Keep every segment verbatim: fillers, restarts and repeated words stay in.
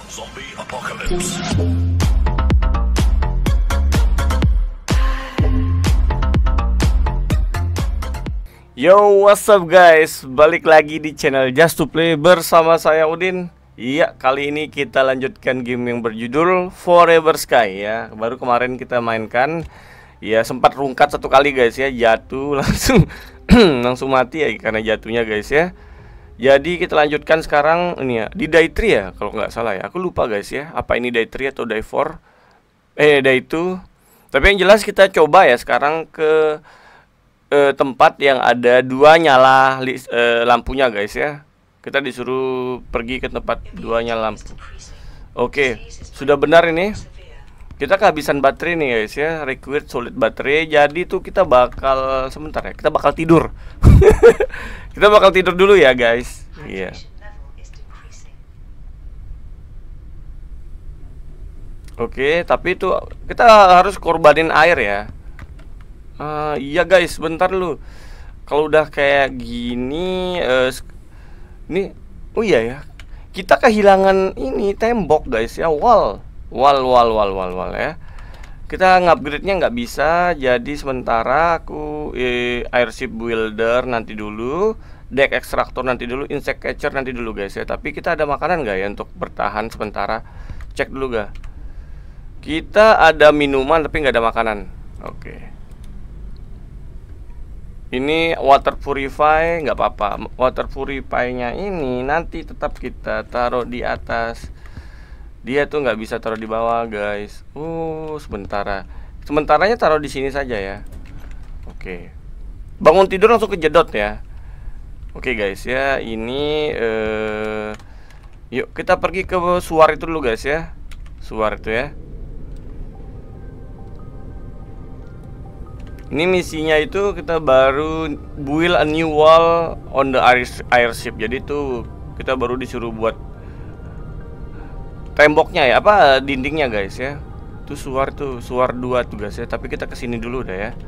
Zombie Apocalypse. Yo, what's up guys? Balik lagi di channel Just to Play bersama saya Udin. Iya, kali ini kita lanjutkan game yang berjudul Forever Sky ya. Baru kemarin kita mainkan. Ya, sempat rungkat satu kali guys ya, jatuh langsung langsung mati ya karena jatuhnya guys ya. Jadi kita lanjutkan sekarang ini ya, di Day three ya kalau nggak salah ya. Aku lupa guys ya, apa ini Day three atau Day four. Eh, Day two. Tapi yang jelas kita coba ya sekarang ke eh, tempat yang ada dua nyala lis, eh, lampunya guys ya. Kita disuruh pergi ke tempat dua nyala lampu. Oke, sudah benar ini. Kita kehabisan baterai nih guys ya, required solid baterai. Jadi tuh kita bakal sebentar ya, kita bakal tidur. Kita bakal tidur dulu ya guys. Iya. Oke, tapi itu kita harus korbanin air ya. Uh, iya guys, bentar dulu. Kalau udah kayak gini, uh, ini, oh iya ya, kita kehilangan ini tembok guys ya, wall, wall, wall, wall, wall, wall ya. Kita ngupgrade-nya nggak bisa, jadi sementara aku eh, airship builder nanti dulu, deck extractor nanti dulu, insect catcher nanti dulu guys ya. Tapi kita ada makanan nggak ya untuk bertahan sementara? Cek dulu ga. Kita ada minuman tapi nggak ada makanan. Oke. Ini water purify nggak apa-apa. Water purify-nya ini nanti tetap kita taruh di atas. Dia tuh nggak bisa taruh di bawah guys. Uh, sementara. Sementaranya taruh di sini saja ya. Oke. Bangun tidur langsung kejedot ya. Oke guys ya. Ini eh, yuk kita pergi ke suar itu dulu guys ya. Suar itu ya. Ini misinya itu kita baru build a new wall on the airship. Jadi tuh kita baru disuruh buat temboknya ya, apa dindingnya guys ya. Itu suar tuh, suar dua tuh guys ya. Tapi kita kesini dulu dah ya.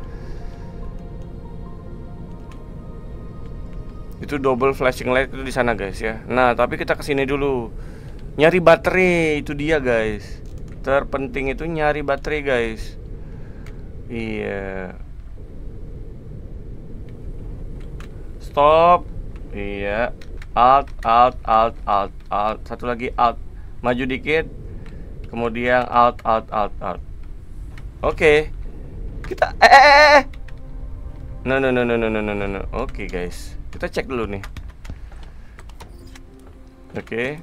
Itu double flashing light itu di sana guys ya. Nah, tapi kita kesini dulu. Nyari baterai, itu dia guys. Terpenting itu nyari baterai guys. Iya. Stop. Iya. Alt, alt, alt, alt, alt. Satu lagi alt. Maju dikit. Kemudian alt, alt, alt, alt. Oke. Kita eh eh eh. No no no no no no no no. Oke guys. Kita cek dulu nih. Oke.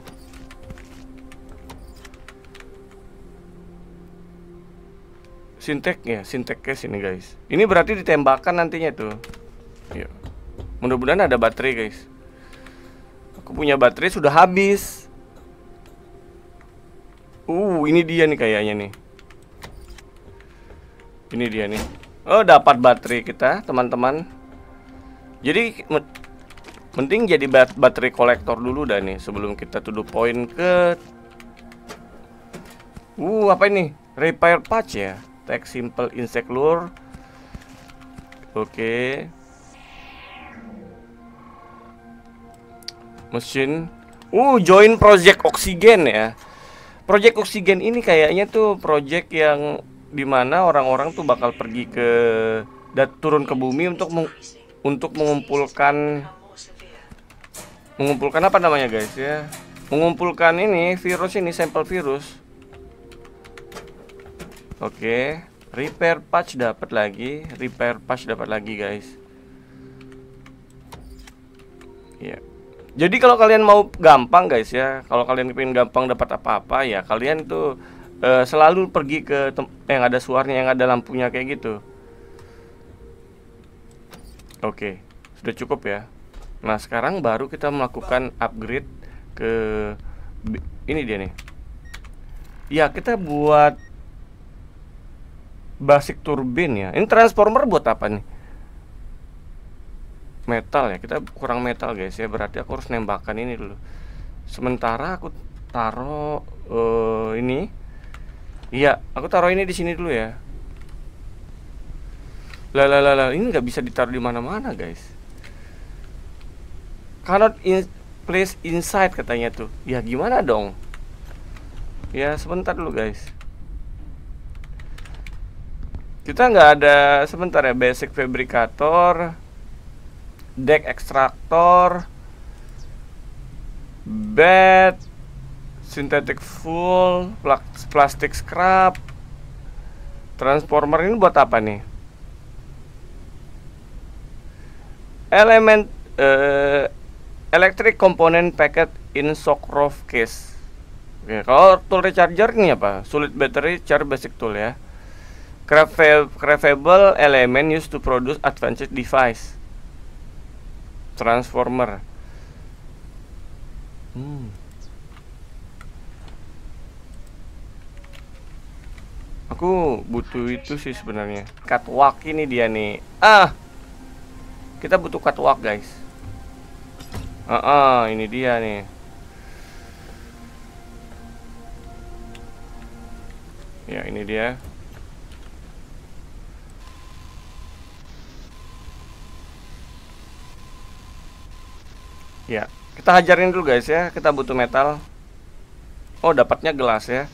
Sintek ya, sintek case ini guys. Ini berarti ditembakkan nantinya tuh. Yuk. Mudah-mudahan ada baterai guys. Aku punya baterai sudah habis. Uh, ini dia nih kayaknya nih. Ini dia nih. Oh, dapat baterai kita, teman-teman. Jadi penting jadi bat baterai kolektor dulu dah nih sebelum kita to the point ke. Uh, apa ini? Repair patch ya. Take simple insect lure. Oke. Mesin. Uh, join project oksigen ya. Project oksigen ini kayaknya tuh project yang dimana orang-orang tuh bakal pergi ke dan turun ke bumi untuk meng, untuk mengumpulkan mengumpulkan apa namanya guys ya? Mengumpulkan ini virus ini, sampel virus. Oke, repair patch dapat lagi, repair patch dapat lagi guys. Ya. Jadi kalau kalian mau gampang guys ya, kalau kalian pengen gampang dapat apa-apa ya, kalian tuh uh, selalu pergi ke yang ada suaranya, yang ada lampunya kayak gitu. Oke, sudah cukup ya. Nah sekarang baru kita melakukan upgrade ke ini dia nih. Ya kita buat basic turbine ya. Ini transformer buat apa nih? Metal ya, kita kurang metal guys ya, berarti aku harus nembakkan ini dulu. Sementara aku taruh uh, ini, iya, aku taruh ini di sini dulu ya. Lah lah lah, lah. Ini nggak bisa ditaruh di mana-mana guys. Cannot in place inside katanya tuh. Ya gimana dong? Ya sebentar dulu guys. Kita nggak ada, sebentar ya, basic fabrikator, deck extractor, bed, synthetic fuel, plastic scrap, transformer. Ini buat apa nih? Element uh, electric component packet in Sokrov case. Oke, kalau tool recharger ini apa? Solid battery charge basic tool ya. Craftable element used to produce advanced device. Transformer. Hmm. Aku butuh itu sih sebenarnya. Catwalk ini dia nih. Ah, kita butuh catwalk guys. Ah, ah ini dia nih. Ya ini dia. Ya, kita hajarin dulu guys ya. Kita butuh metal. Oh, dapatnya gelas ya.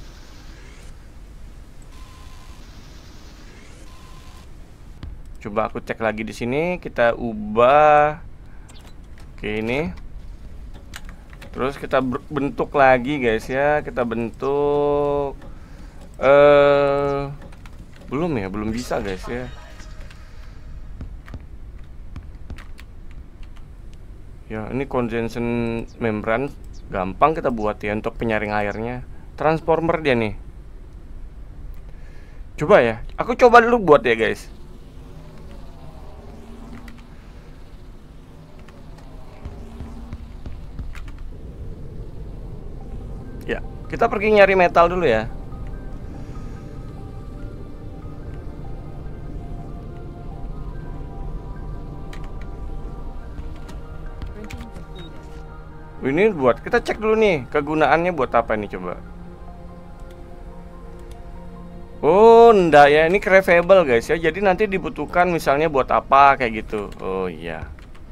Coba aku cek lagi di sini. Kita ubah. Oke, ini. Terus kita bentuk lagi guys ya. Kita bentuk. Eh, belum ya, belum bisa guys ya. Ya, ini condensation membrane gampang kita buat ya untuk penyaring airnya. Transformer dia nih. Coba ya, aku coba dulu buat ya guys. Ya, kita pergi nyari metal dulu ya. Ini buat, kita cek dulu nih kegunaannya buat apa nih coba. Oh enggak ya, ini craftable guys ya. Jadi nanti dibutuhkan misalnya buat apa kayak gitu. Oh iya,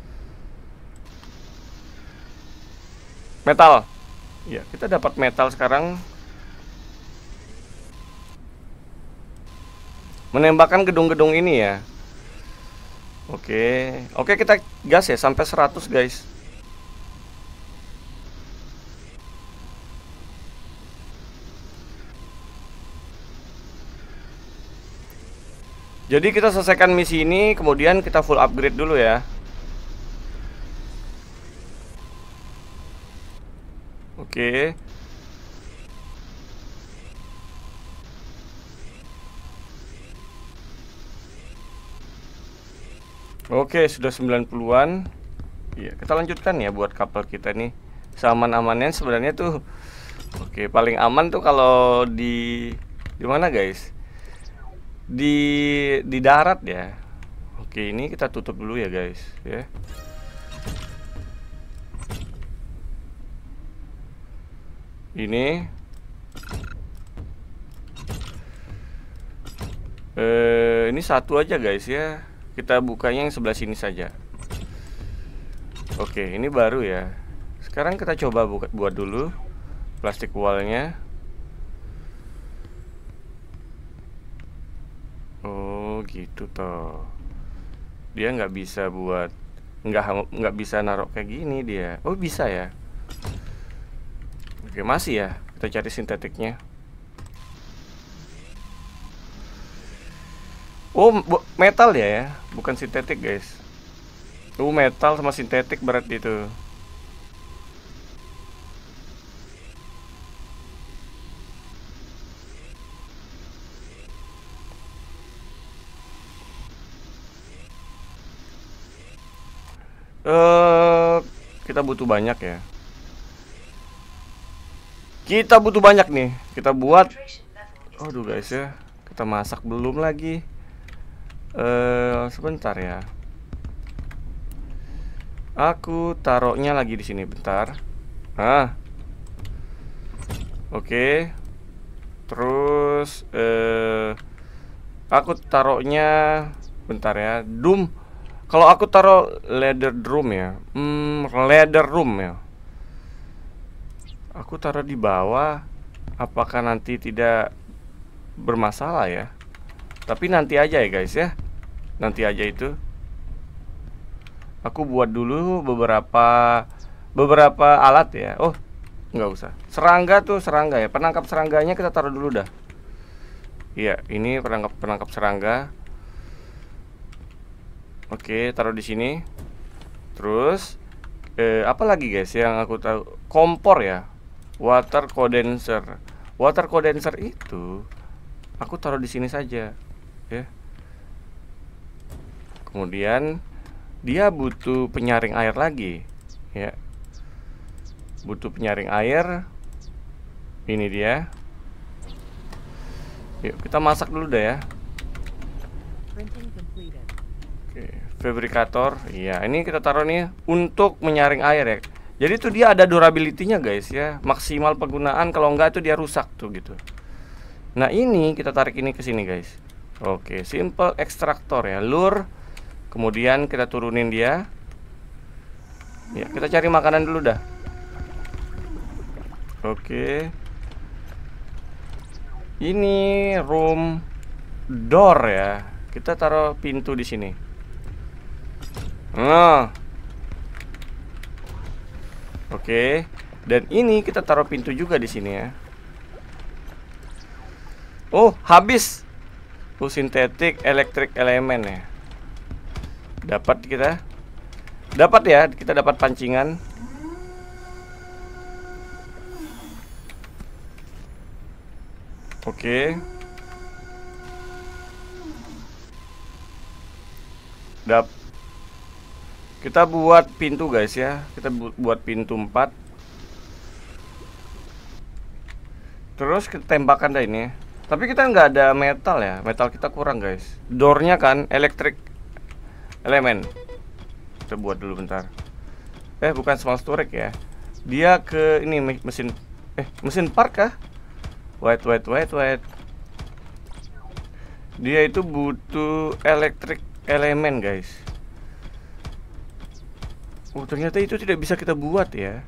metal. Ya, kita dapat metal sekarang. Menembakkan gedung-gedung ini ya. Oke. Oke, kita gas ya sampai seratus guys. Jadi kita selesaikan misi ini, kemudian kita full upgrade dulu ya. Oke. Oke, sudah sembilan puluhan. Iya, kita lanjutkan ya buat kapal kita nih. Seaman-amannya sebenarnya tuh. Oke, paling aman tuh kalau di di mana guys? Di di darat ya. Oke, ini kita tutup dulu ya guys ya. Ini eh ini satu aja guys ya. Kita bukanya yang sebelah sini saja. Oke, ini baru ya. Sekarang kita coba buka, buat dulu plastik wallnya. Oh gitu toh. Dia nggak bisa buat, nggak nggak bisa naruh kayak gini dia. Oh bisa ya. Oke, masih ya. Kita cari sintetiknya. Oh metal ya ya, bukan sintetik guys. Oh metal sama sintetik berarti itu. Eh, kita butuh banyak ya. Kita butuh banyak nih. Kita buat. Aduh guys ya, kita masak belum lagi. Eh, sebentar ya. Aku taruhnya lagi di sini bentar. Ah, oke. Terus, eh, aku taruhnya bentar ya. Doom. Kalau aku taruh leather room ya, hmm, leather room ya. Aku taruh di bawah. Apakah nanti tidak bermasalah ya? Tapi nanti aja ya guys ya. Nanti aja itu. Aku buat dulu beberapa beberapa alat ya. Oh, nggak usah. Serangga tuh, serangga ya. Penangkap serangganya kita taruh dulu dah. Iya, ini penangkap penangkap serangga. Oke, taruh di sini. Terus eh, apa lagi guys yang aku tahu? Kompor ya. Water condenser. Water condenser itu aku taruh di sini saja, ya. Kemudian dia butuh penyaring air lagi, ya. Butuh penyaring air. Ini dia. Yuk kita masak dulu dah ya. Oke, fabrikator. Iya, ini kita taruh nih untuk menyaring air ya. Jadi itu dia ada durability-nya guys ya. Maksimal penggunaan, kalau enggak itu dia rusak tuh gitu. Nah, ini kita tarik ini ke sini guys. Oke, simple ekstraktor ya, lure. Kemudian kita turunin dia. Ya, kita cari makanan dulu dah. Oke. Ini room door ya. Kita taruh pintu di sini. Nah. Oke. Dan ini kita taruh pintu juga di sini ya. Oh, habis. Oh, sintetik elektrik elemen ya. Dapat kita. Dapat ya, kita dapat pancingan. Oke. Dap. Kita buat pintu guys ya. Kita bu buat pintu empat. Terus kita tembakan dah ini. Tapi kita nggak ada metal ya. Metal kita kurang guys. Doornya kan elektrik elemen. Kita buat dulu bentar. Eh bukan small storage ya. Dia ke ini mesin. Eh mesin park kah? Wait wait wait wait. Dia itu butuh elektrik elemen guys. Oh ternyata itu tidak bisa kita buat ya.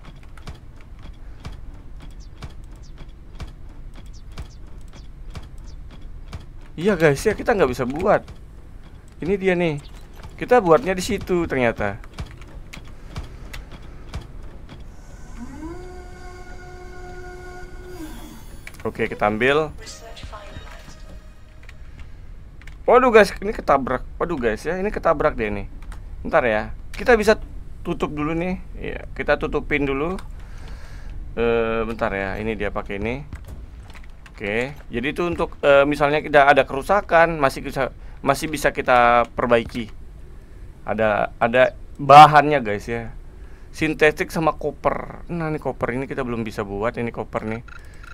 Iya guys ya, kita nggak bisa buat. Ini dia nih. Kita buatnya di situ ternyata. Oke, kita ambil. Waduh guys, ini ketabrak. Waduh guys ya, ini ketabrak deh nih. Bentar ya. Kita bisa tutup dulu nih. Iya, kita tutupin dulu. E, bentar ya. Ini dia pakai ini. Oke. Jadi itu untuk e, misalnya kita ada kerusakan, masih bisa masih bisa kita perbaiki. Ada ada bahannya guys ya. Sintetik sama koper. Nah, ini koper ini kita belum bisa buat, ini koper nih.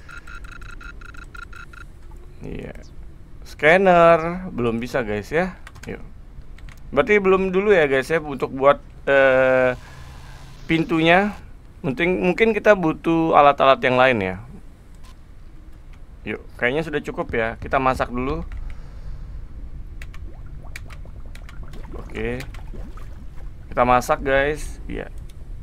Iya. Scanner belum bisa guys ya. Yuk. Berarti belum dulu ya guys ya untuk buat eh, pintunya. Mungkin mungkin kita butuh alat-alat yang lain ya. Yuk, kayaknya sudah cukup ya. Kita masak dulu. Oke. Kita masak guys. Iya.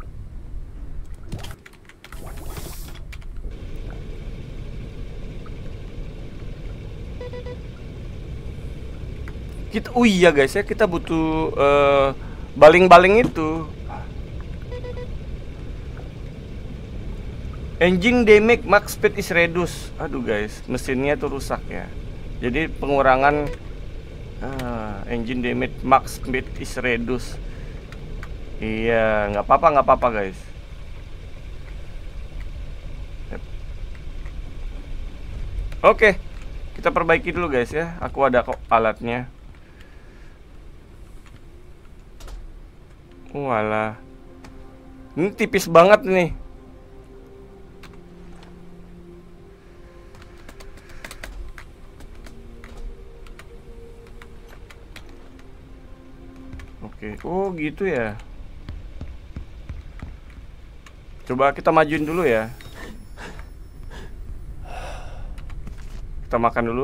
Kita, oh iya guys ya, kita butuh baling-baling uh, itu. Engine damage max speed is reduced. Aduh guys, mesinnya tuh rusak ya. Jadi pengurangan uh, engine damage max speed is reduced. Iya, nggak apa-apa, nggak apa-apa guys. Yep. Oke, kita perbaiki dulu guys ya. Aku ada kok alatnya. Walah, ini tipis banget nih. Oke, oh gitu ya. Coba kita majuin dulu ya. Kita makan dulu.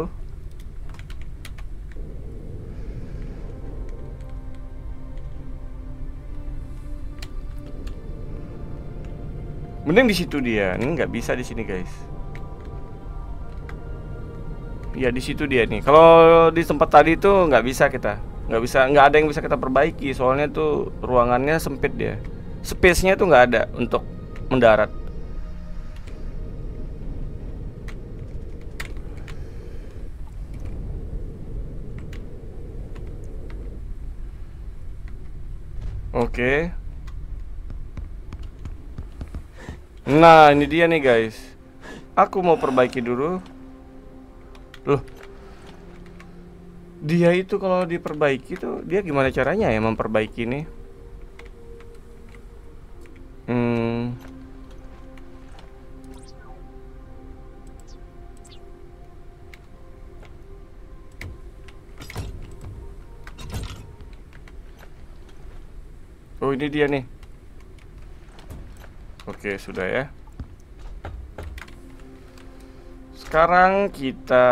Mending di situ dia. Ini nggak bisa di sini guys. Ya di situ dia nih. Kalau di tempat tadi tuh nggak bisa kita, nggak bisa, nggak ada yang bisa kita perbaiki. Soalnya tuh ruangannya sempit dia. Space-nya tuh nggak ada untuk mendarat. Oke. Nah, ini dia nih guys. Aku mau perbaiki dulu. Loh. Dia itu kalau diperbaiki tuh dia gimana caranya ya memperbaiki ini? Hmm. Oh, ini dia nih. Oke, sudah ya. Sekarang kita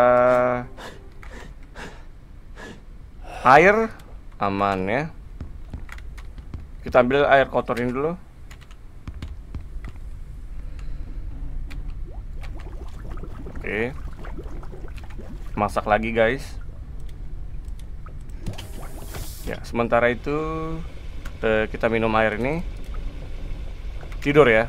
air aman ya. Kita ambil air kotor ini dulu. Oke. Masak lagi, guys. Ya, sementara itu eh, kita minum air ini. Tidur ya.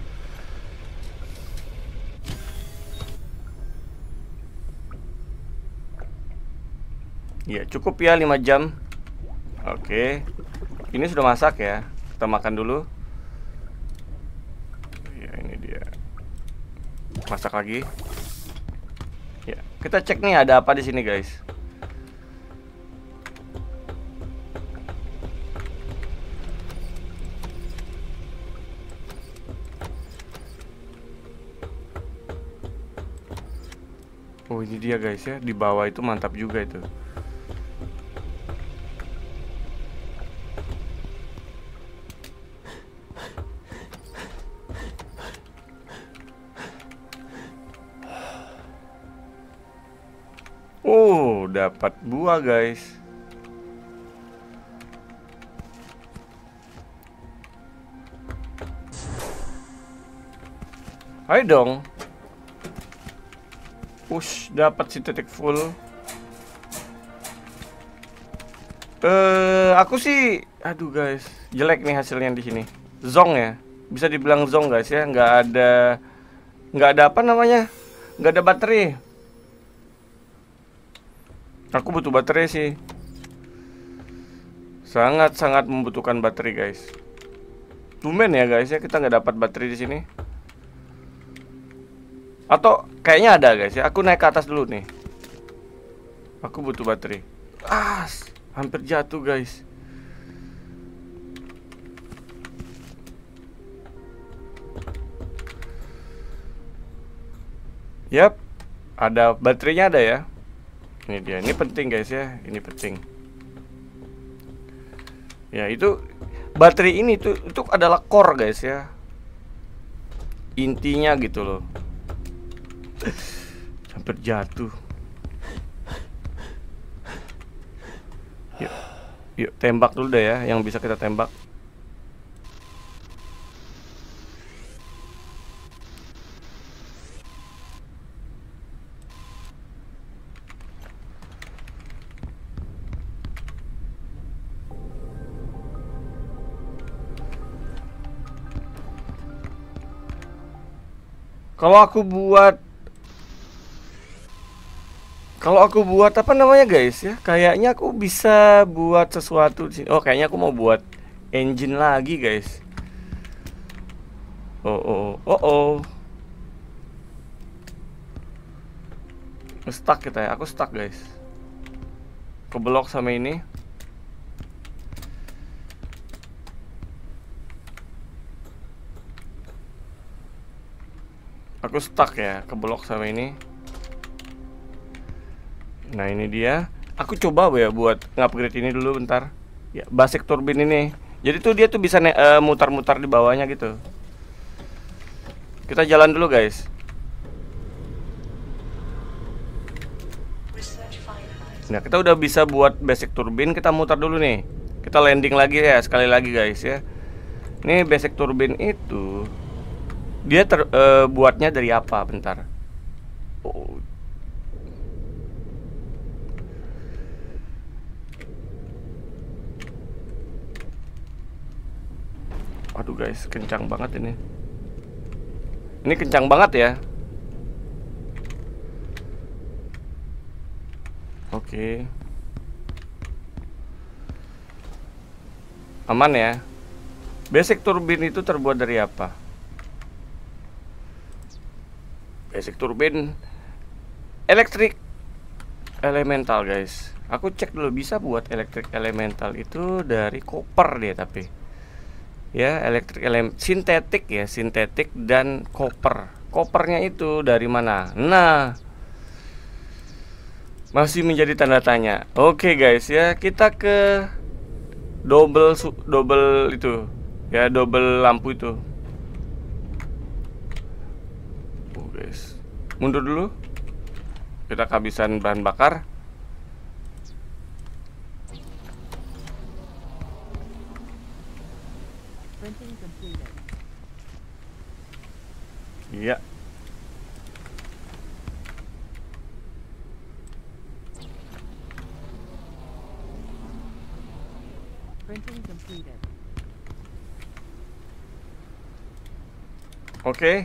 Ya, cukup ya lima jam. Oke. Ini sudah masak ya. Kita makan dulu. Ya, ini dia. Masak lagi. Ya, kita cek nih ada apa di sini, guys. Oh, ini dia guys ya. Di bawah itu mantap juga itu. Oh, dapat buah guys. Ayo dong. Push, dapat sintetik full. Eh, aku sih, aduh guys, jelek nih hasilnya di sini. Zong ya, bisa dibilang zong guys ya, nggak ada, nggak ada apa namanya, nggak ada baterai. Aku butuh baterai sih, sangat-sangat membutuhkan baterai guys. Tumben ya guys ya, kita nggak dapat baterai di sini. Atau kayaknya ada guys ya. Aku naik ke atas dulu nih. Aku butuh baterai. Ah, hampir jatuh guys. Yap, ada baterainya ada ya. Ini dia. Ini penting guys ya. Ini penting. Ya itu baterai ini tuh itu adalah core guys ya. Intinya gitu loh. Hampir jatuh. Yuk, yuk tembak dulu deh ya, yang bisa kita tembak. Kalau aku buat Kalau aku buat apa namanya guys ya, kayaknya aku bisa buat sesuatu di sini. Oh, kayaknya aku mau buat engine lagi guys. Oh oh oh oh. Stuck kita ya, aku stuck guys. Keblok sama ini. Aku stuck ya, keblok sama ini. Nah ini dia. Aku coba ya buat ngupgrade ini dulu bentar. Ya, basic turbin ini. Jadi tuh dia tuh bisa mutar-mutar uh, di bawahnya gitu. Kita jalan dulu guys. Nah kita udah bisa buat basic turbin. Kita mutar dulu nih. Kita landing lagi ya sekali lagi guys ya. Ini basic turbin itu dia ter, uh, buatnya dari apa bentar. Oh. Waduh guys, kencang banget ini. Ini kencang banget ya. Oke. Aman ya. Basic turbin itu terbuat dari apa? Basic turbin elektrik elemental guys. Aku cek dulu, bisa buat elektrik elemental itu dari koper dia tapi. Ya, elektrik elemen sintetik ya, sintetik dan koper. Kopernya itu dari mana? Nah, masih menjadi tanda tanya. Oke guys ya, kita ke double double itu. Ya, double lampu itu. Oh guys, mundur dulu. Kita kehabisan bahan bakar. Iya. Printing completed. Oke.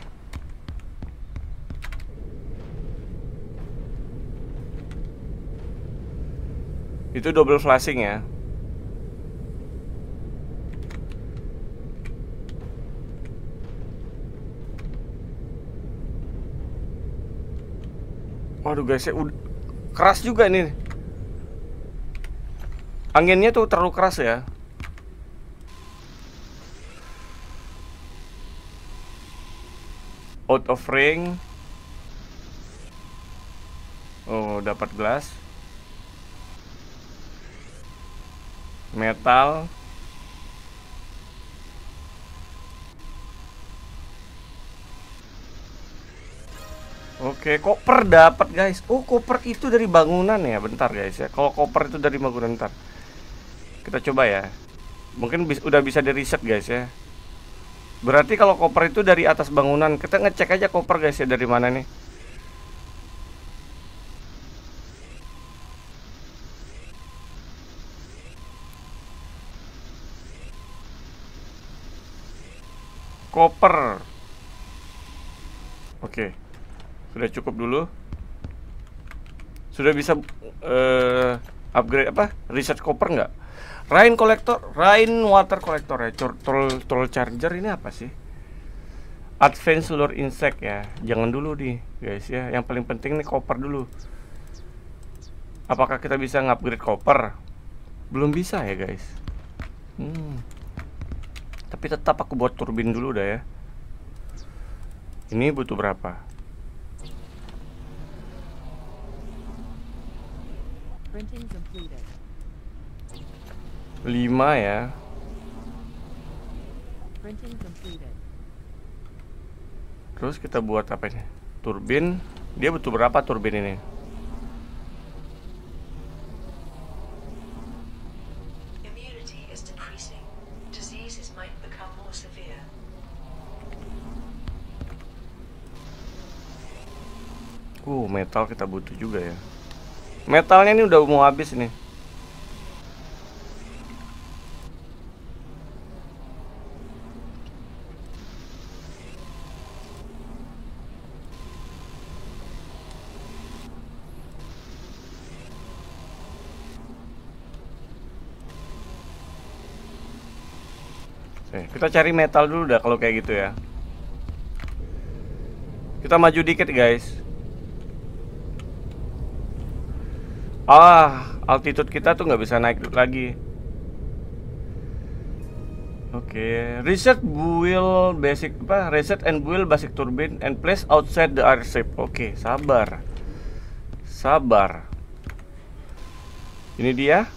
Itu double flashing ya. Waduh guys, ya udah keras juga nih. Anginnya tuh terlalu keras ya. Out of ring. Oh, dapat gelas. Metal. Oke, koper dapat guys. Oh, koper itu dari bangunan ya. Bentar guys ya. Kalau koper itu dari bangunan, bentar. Kita coba ya. Mungkin bis, udah bisa di reset guys ya. Berarti kalau koper itu dari atas bangunan. Kita ngecek aja koper guys ya, dari mana nih. Koper. Oke. Sudah cukup dulu. Sudah bisa uh, upgrade apa? Reset koper nggak? Rain collector, rain water collector ya. Troll troll charger ini apa sih? Advance lure insect ya. Jangan dulu nih guys ya. Yang paling penting nih koper dulu. Apakah kita bisa ngupgrade koper? Belum bisa ya guys. Hmm. Tapi tetap aku buat turbin dulu dah ya. Ini butuh berapa? Printing completed. lima ya. Printing completed. Terus kita buat apa ini? Turbin. Dia butuh berapa turbin ini? Immunity is decreasing. Diseases might become more severe. Uh, metal kita butuh juga ya. Metalnya ini udah mau habis nih. Oke, kita cari metal dulu dah kalau kayak gitu ya. Kita maju dikit guys. Ah, altitude kita tuh nggak bisa naik lagi. Oke, okay. Reset build basic apa? Reset and build basic turbine and place outside the airship. Oke, okay, sabar, sabar. Ini dia.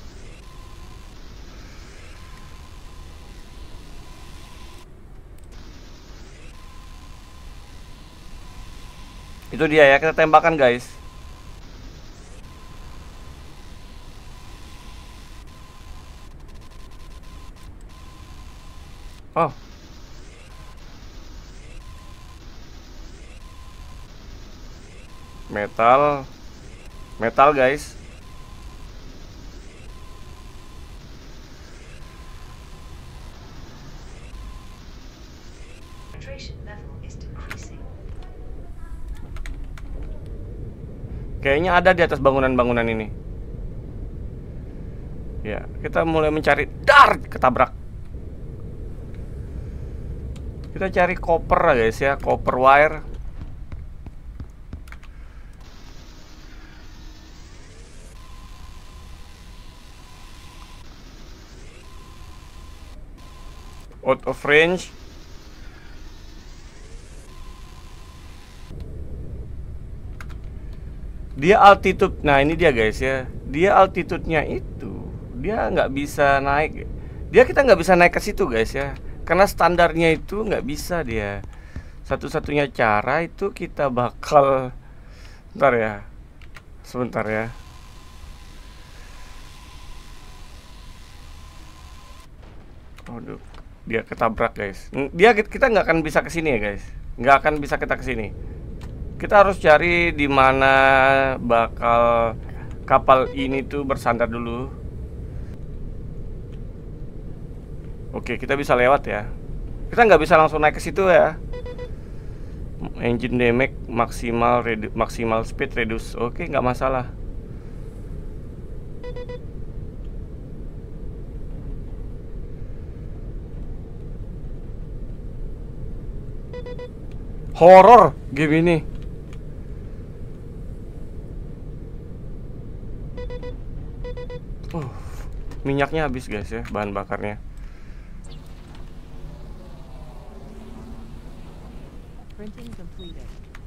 Itu dia ya, kita tembakan guys. Oh. Metal. Metal guys. Kayaknya ada di atas bangunan-bangunan ini. Ya, kita mulai mencari. Dar, ketabrak. Kita cari copper lah guys ya, copper wire. Out of range. Dia altitude. Nah ini dia guys ya. Dia altitude-nya itu, dia nggak bisa naik. Dia kita nggak bisa naik ke situ guys ya. Karena standarnya itu nggak bisa dia. Satu-satunya cara itu kita bakal. Bentar ya. Sebentar ya. Aduh, dia ketabrak guys. Dia kita nggak akan bisa ke sini ya guys. Nggak akan bisa kita ke sini. Kita harus cari di mana bakal kapal ini tuh bersandar dulu. Oke, kita bisa lewat ya. Kita nggak bisa langsung naik ke situ ya. Engine damage maksimal redu maksimal speed reduce. Oke, nggak masalah. Horor game ini. Uh, minyaknya habis guys ya, bahan bakarnya. Printing completed.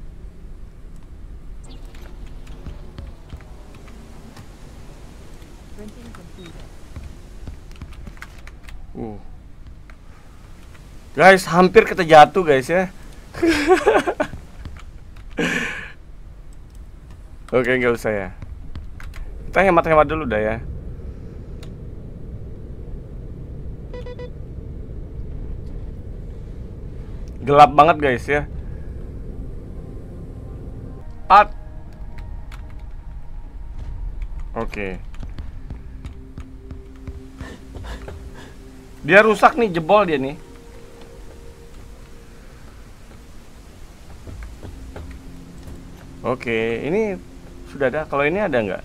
Printing completed. Uh. Guys, hampir kita jatuh guys ya. Oke, nggak usah ya. Kita hemat-hemat dulu dah ya. Gelap banget guys ya. At. Oke. Dia rusak nih, jebol dia nih. Oke, ini sudah ada. Kalau ini ada nggak?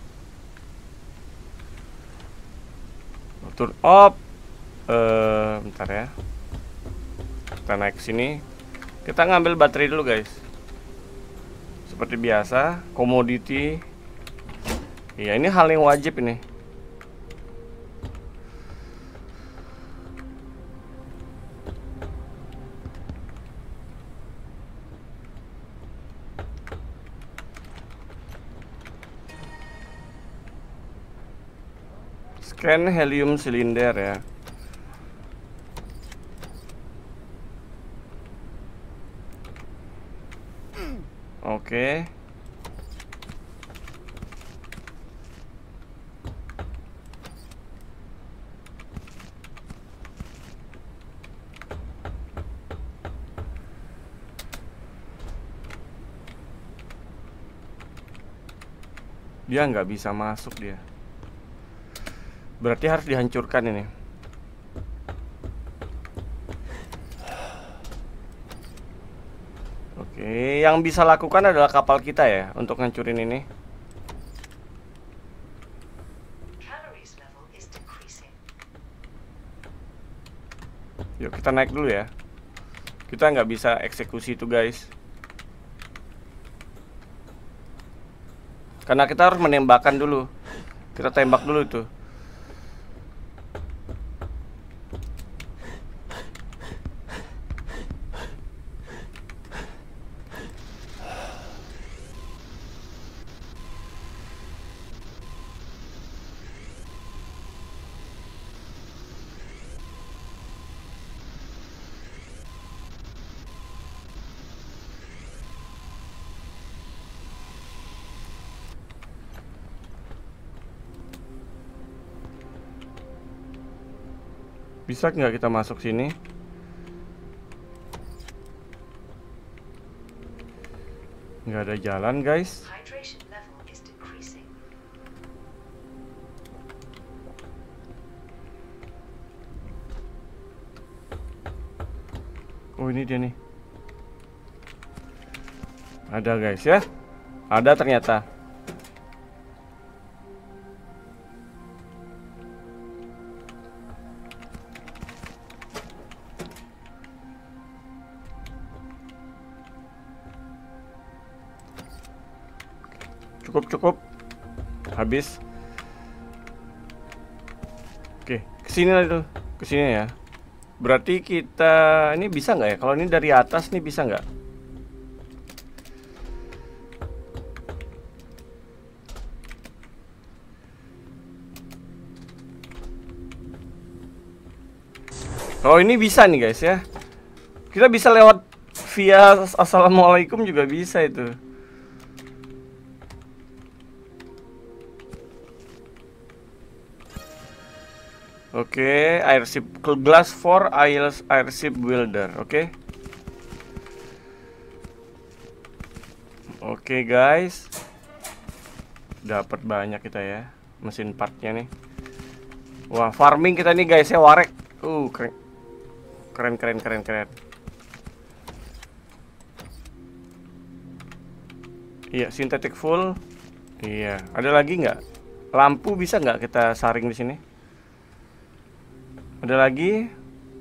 Turn off. Eh, bentar ya. Kita naik ke sini. Kita ngambil baterai dulu guys. Seperti biasa, commodity. Iya, ini hal yang wajib ini. Scan helium silinder ya. Oke. Dia nggak bisa masuk dia. Berarti harus dihancurkan ini. Oke, yang bisa lakukan adalah kapal kita ya untuk ngancurin ini. Calories level is decreasing. Yuk kita naik dulu ya. Kita nggak bisa eksekusi itu guys. Karena kita harus menembakkan dulu. Kita tembak dulu tuh. Bisa nggak kita masuk sini? Nggak ada jalan guys. Hydration level is decreasing. Oh ini dia nih. Ada guys ya. Ada ternyata. Cukup, cukup. Habis. Oke, kesini lah itu. Kesini ya. Berarti kita ini bisa nggak ya? Kalau ini dari atas nih bisa nggak? Oh, ini bisa nih guys ya. Kita bisa lewat via assalamualaikum juga bisa itu. Oke, okay, airship glass for airship builder. Oke. Okay. Oke, okay, guys. Dapat banyak kita ya mesin partnya nih. Wah, farming kita nih guys ya, warek. Uh, keren. Keren keren keren keren. Iya, synthetic full. Iya, ada lagi nggak? Lampu bisa nggak kita saring di sini? Ada lagi?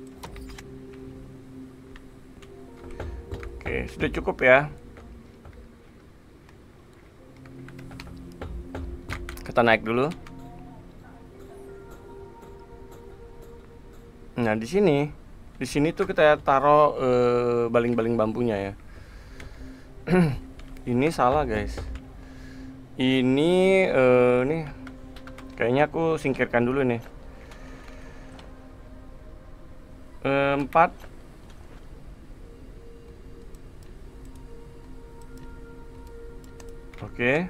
Oke, sudah cukup ya. Kita naik dulu. Nah, di sini, di sini tuh kita taruh baling-baling uh, bambunya ya. Ini salah guys. Ini, uh, nih, kayaknya aku singkirkan dulu nih. Empat. Oke.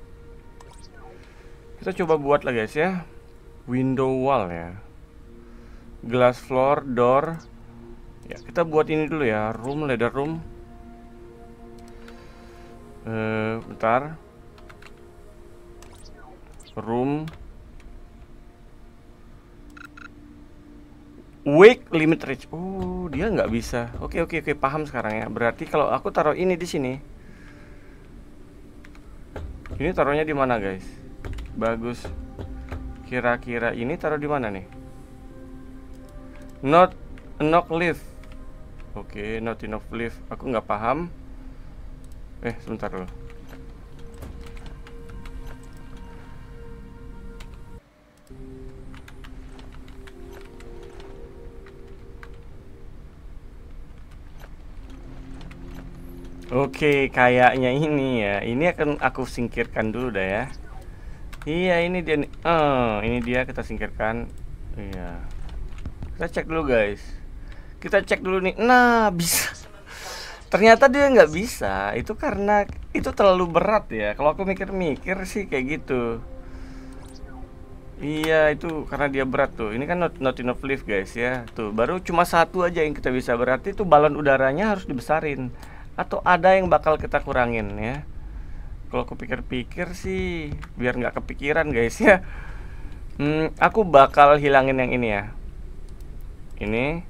Kita coba buat lah guys ya. Window wall ya. Glass floor, door. Ya, kita buat ini dulu ya. Room, ladder room. Eh, bentar. Room. Wake limit reach. Oh, dia nggak bisa. Oke, oke, oke, paham sekarang ya. Berarti kalau aku taruh ini di sini. Ini taruhnya di mana, guys? Bagus. Kira-kira ini taruh di mana nih? Not enough lift. Oke, not enough lift. Aku nggak paham. Eh, sebentar loh. Oke, kayaknya ini ya. Ini akan aku singkirkan dulu dah ya. Iya, ini dia nih. Oh, ini dia, kita singkirkan. Iya. Kita cek dulu guys. Kita cek dulu nih. Nah, bisa. Ternyata dia nggak bisa. Itu karena itu terlalu berat ya. Kalau aku mikir-mikir sih kayak gitu. Iya, itu karena dia berat tuh. Ini kan not, not enough lift guys ya. Tuh, baru cuma satu aja yang kita bisa. Berarti itu balon udaranya harus dibesarin. Atau ada yang bakal kita kurangin ya. Kalau aku pikir-pikir sih biar nggak kepikiran guys ya. Hmm, aku bakal hilangin yang ini ya. Ini.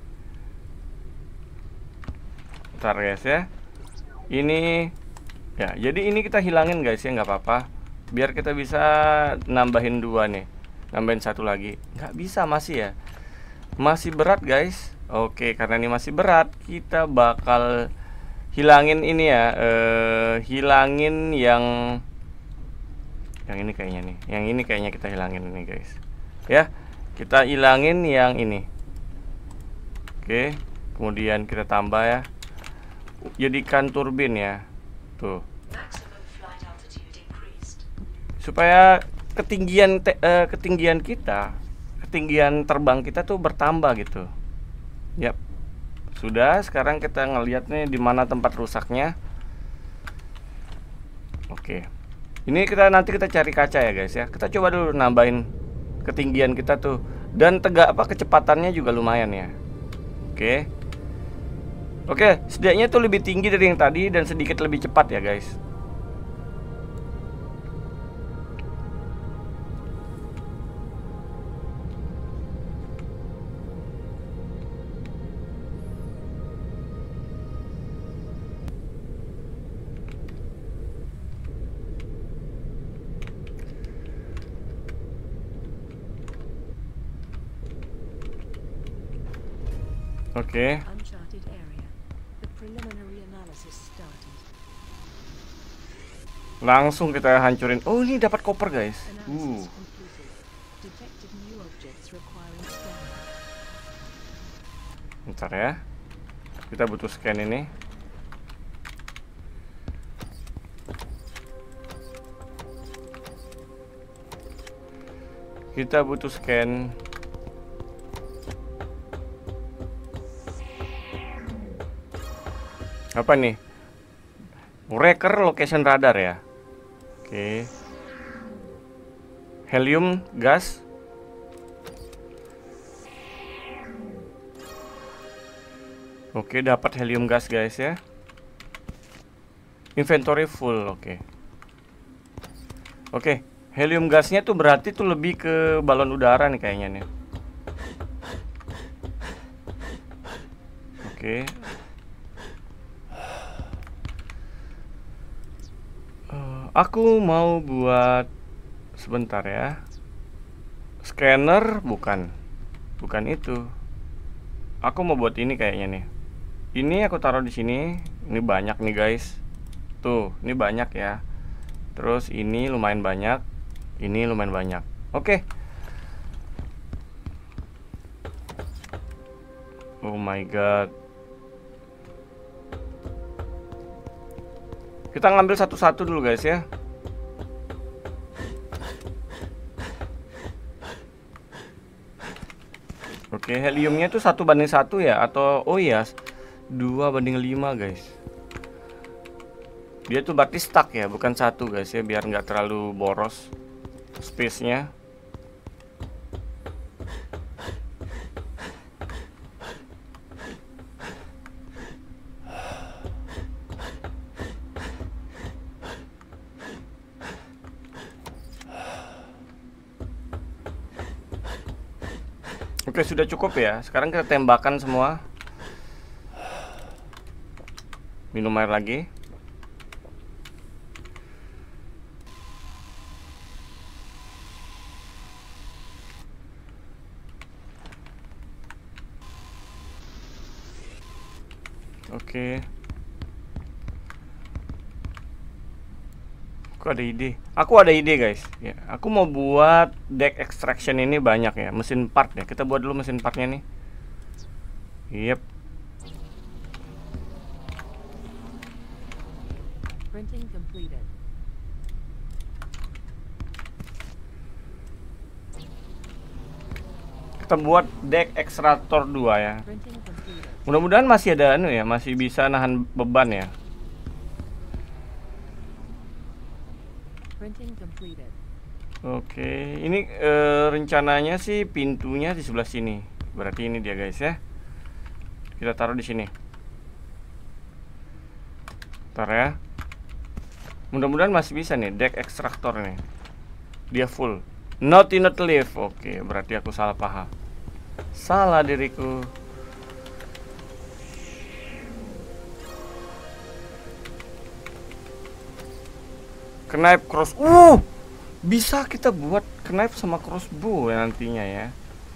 Bentar guys ya. Ini. Ya, jadi ini kita hilangin guys ya, nggak apa-apa. Biar kita bisa nambahin dua nih. Nambahin satu lagi. Nggak bisa masih ya. Masih berat guys. Oke, karena ini masih berat, kita bakal hilangin ini ya, eh, hilangin yang yang ini kayaknya nih, yang ini kayaknya kita hilangin ini guys, ya kita hilangin yang ini. Oke, kemudian kita tambah ya, jadikan turbin ya, tuh, supaya ketinggian te, eh, ketinggian kita, ketinggian terbang kita tuh bertambah gitu, yap. Sudah, sekarang kita ngeliat nih di mana tempat rusaknya. Oke. Ini kita nanti kita cari kaca ya guys ya. Kita coba dulu nambahin ketinggian kita tuh, dan tegak apa kecepatannya juga lumayan ya. Oke. Oke, setidaknya tuh lebih tinggi dari yang tadi dan sedikit lebih cepat ya guys. Oke. Uncharted area. The preliminary analysis started. Langsung kita hancurin. Oh, ini dapat koper, guys. Uh. Analysis completed. Detected new objects requiring scan. Bentar ya. Kita butuh scan ini. Kita butuh scan. Apa nih? Wrecker location radar ya. Oke. Helium gas. Oke, dapat helium gas guys ya. Inventory full, oke. Oke, helium gasnya tuh berarti tuh lebih ke balon udara nih kayaknya nih. Oke. Uh, aku mau buat sebentar ya. Scanner bukan. Bukan itu. Aku mau buat ini kayaknya nih. Ini aku taruh di sini. Ini banyak nih guys. Tuh, ini banyak ya. Terus ini lumayan banyak. Ini lumayan banyak. Oke. Oh my god. Kita ngambil satu-satu dulu guys ya. Oke, heliumnya itu satu banding satu ya, atau oh iya dua banding lima guys. Dia tuh berarti stuck ya, bukan satu guys ya, biar nggak terlalu boros space-nya. Oke, sudah cukup ya. Sekarang kita tembakan semua. Minum air lagi. Oke. Aku ada ide. Aku ada ide guys. Ya, aku mau buat deck extraction ini banyak ya. Mesin part ya. Kita buat dulu mesin partnya nih. Yep. Printing completed. Kita buat deck extractor dua ya. Printing completed. Mudah-mudahan masih ada anu ya, masih bisa nahan beban ya. Printing completed. Oke, ini eh, rencananya sih pintunya di sebelah sini. Berarti ini dia guys ya. Kita taruh di sini. Ntar ya. Mudah-mudahan masih bisa nih deck extractor nih. Dia full. Not enough lift. Oke, berarti aku salah paham. Salah diriku. Knife cross. Uh, bisa kita buat knife sama crossbow ya nantinya ya.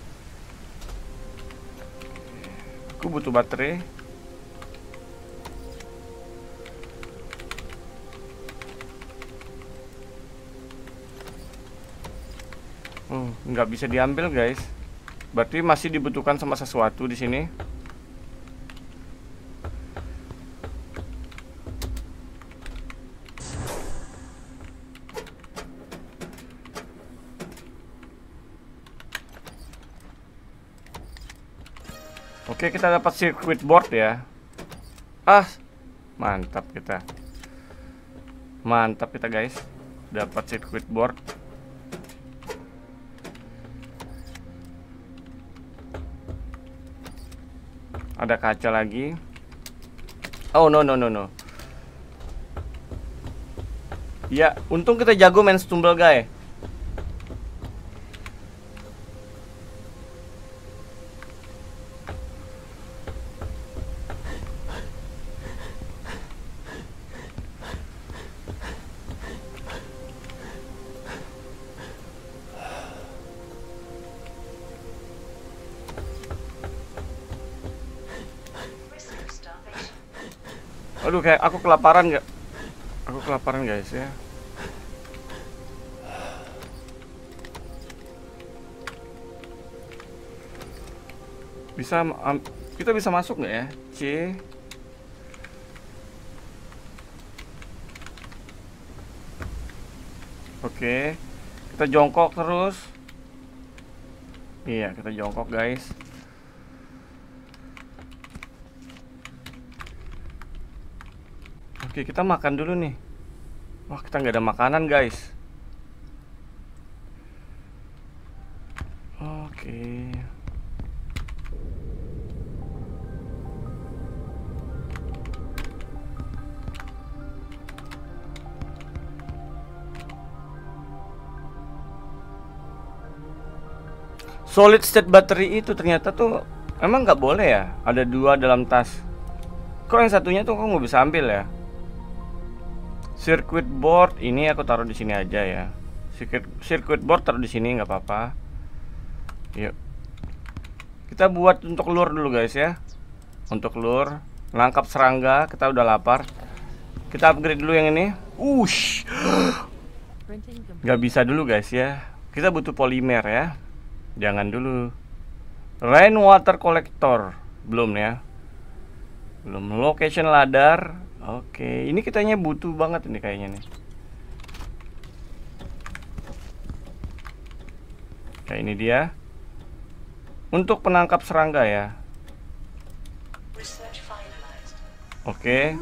Aku butuh baterai. Oh, nggak bisa diambil guys. Berarti masih dibutuhkan sama sesuatu di sini. Oke, kita dapat circuit board ya. Ah, mantap kita. Mantap kita guys. Dapat circuit board. Ada kaca lagi. Oh no no no no. Ya, untung kita jago main stumble guy. Risk of starvation. Aduh, kayak aku kelaparan nggak? Aku kelaparan guys ya. Bisa um, kita bisa masuk nggak ya? C. Oke. Kita jongkok terus. Iya, kita jongkok, guys. Oke, kita makan dulu nih. Wah, kita nggak ada makanan, guys. Oke. Solid state battery itu ternyata tuh emang nggak boleh ya? Ada dua dalam tas. Kok yang satunya tuh kok nggak bisa ambil ya? Circuit board ini aku taruh di sini aja ya. Circuit circuit board taruh di sini nggak apa-apa. Yuk. Kita buat untuk lure dulu guys ya. Untuk lure, nangkap serangga. Kita udah lapar. Kita upgrade dulu yang ini. Ush. Nggak bisa dulu guys ya. Kita butuh polimer ya. Jangan dulu. Rainwater collector belum ya. Belum. Location ladder. Oke, ini kitanya butuh banget ini kayaknya nih. Kayak ini dia. Untuk penangkap serangga ya. Oke.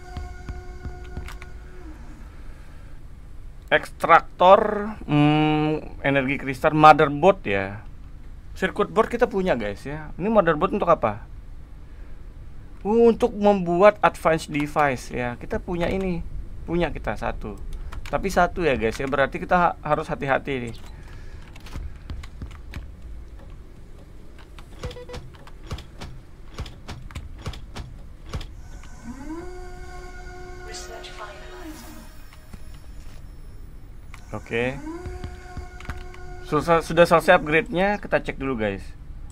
Ekstraktor, hmm, energi kristal, motherboard ya. Circuit board kita punya guys ya. Ini motherboard untuk apa? Uh, untuk membuat advanced device ya. Kita punya ini, punya kita satu. Tapi satu ya guys ya. Berarti kita ha harus hati-hati nih. Oke. Sudah, sudah selesai upgrade-nya, kita cek dulu guys.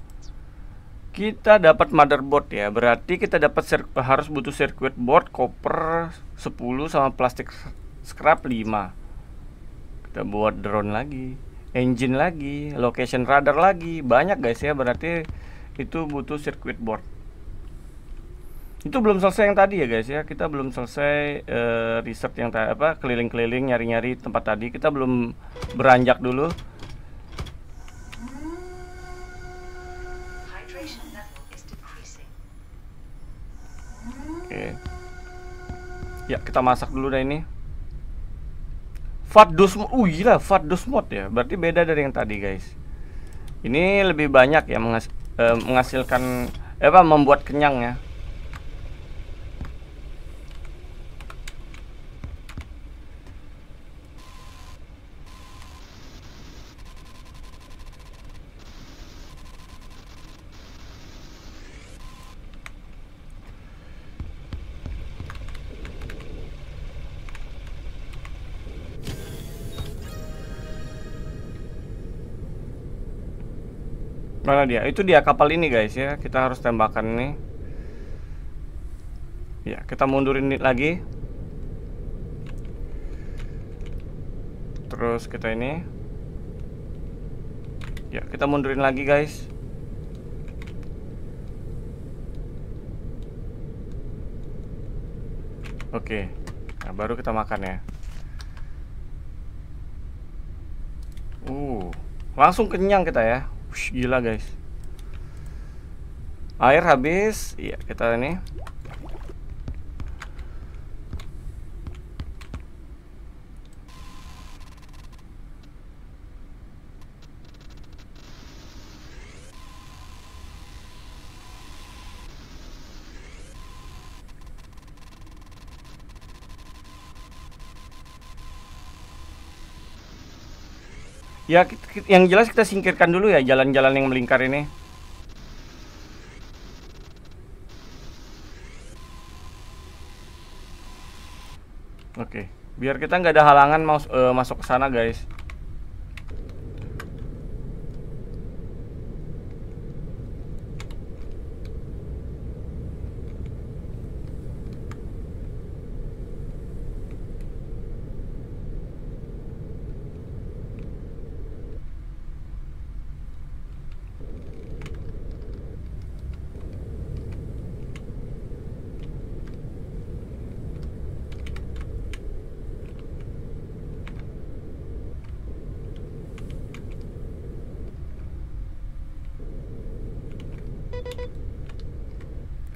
Kita dapat motherboard ya. Berarti kita dapat harus butuh circuit board, copper sepuluh sama plastik scrap lima. Kita buat drone lagi, engine lagi, location radar lagi. Banyak guys ya, berarti itu butuh circuit board. Itu belum selesai yang tadi ya guys ya. Kita belum selesai uh, riset yang tadi apa keliling-keliling nyari-nyari tempat tadi. Kita belum beranjak dulu. Oke. Ya, kita masak dulu dah ini. Fat dose mode. Uh, gila, fat dose mode ya. Berarti beda dari yang tadi guys. Ini lebih banyak ya mengas uh, menghasilkan eh, apa membuat kenyang ya. Mana dia? Itu dia kapal ini guys ya. Kita harus tembakan ini. Ya, kita mundurin lagi. Terus kita ini. Ya, kita mundurin lagi guys. Oke. Nah, baru kita makan ya. Uh, langsung kenyang kita ya. Ush, gila guys. Air habis. Iya, kita ini. Ya, yang jelas kita singkirkan dulu ya jalan-jalan yang melingkar ini. Oke, biar kita nggak ada halangan mau uh, masuk ke sana guys.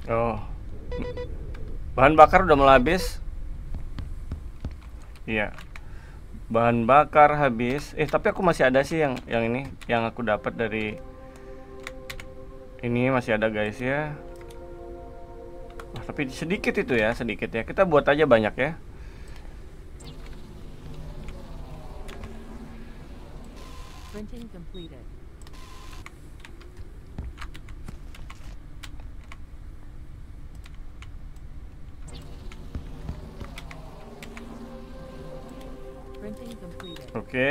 Oh, bahan bakar udah mulai habis. Iya, bahan bakar habis. Eh tapi aku masih ada sih yang yang ini yang aku dapat dari ini masih ada guys ya. Wah, tapi sedikit itu ya, sedikit ya. Kita buat aja banyak ya. Printing completed. Printing completed. Oke.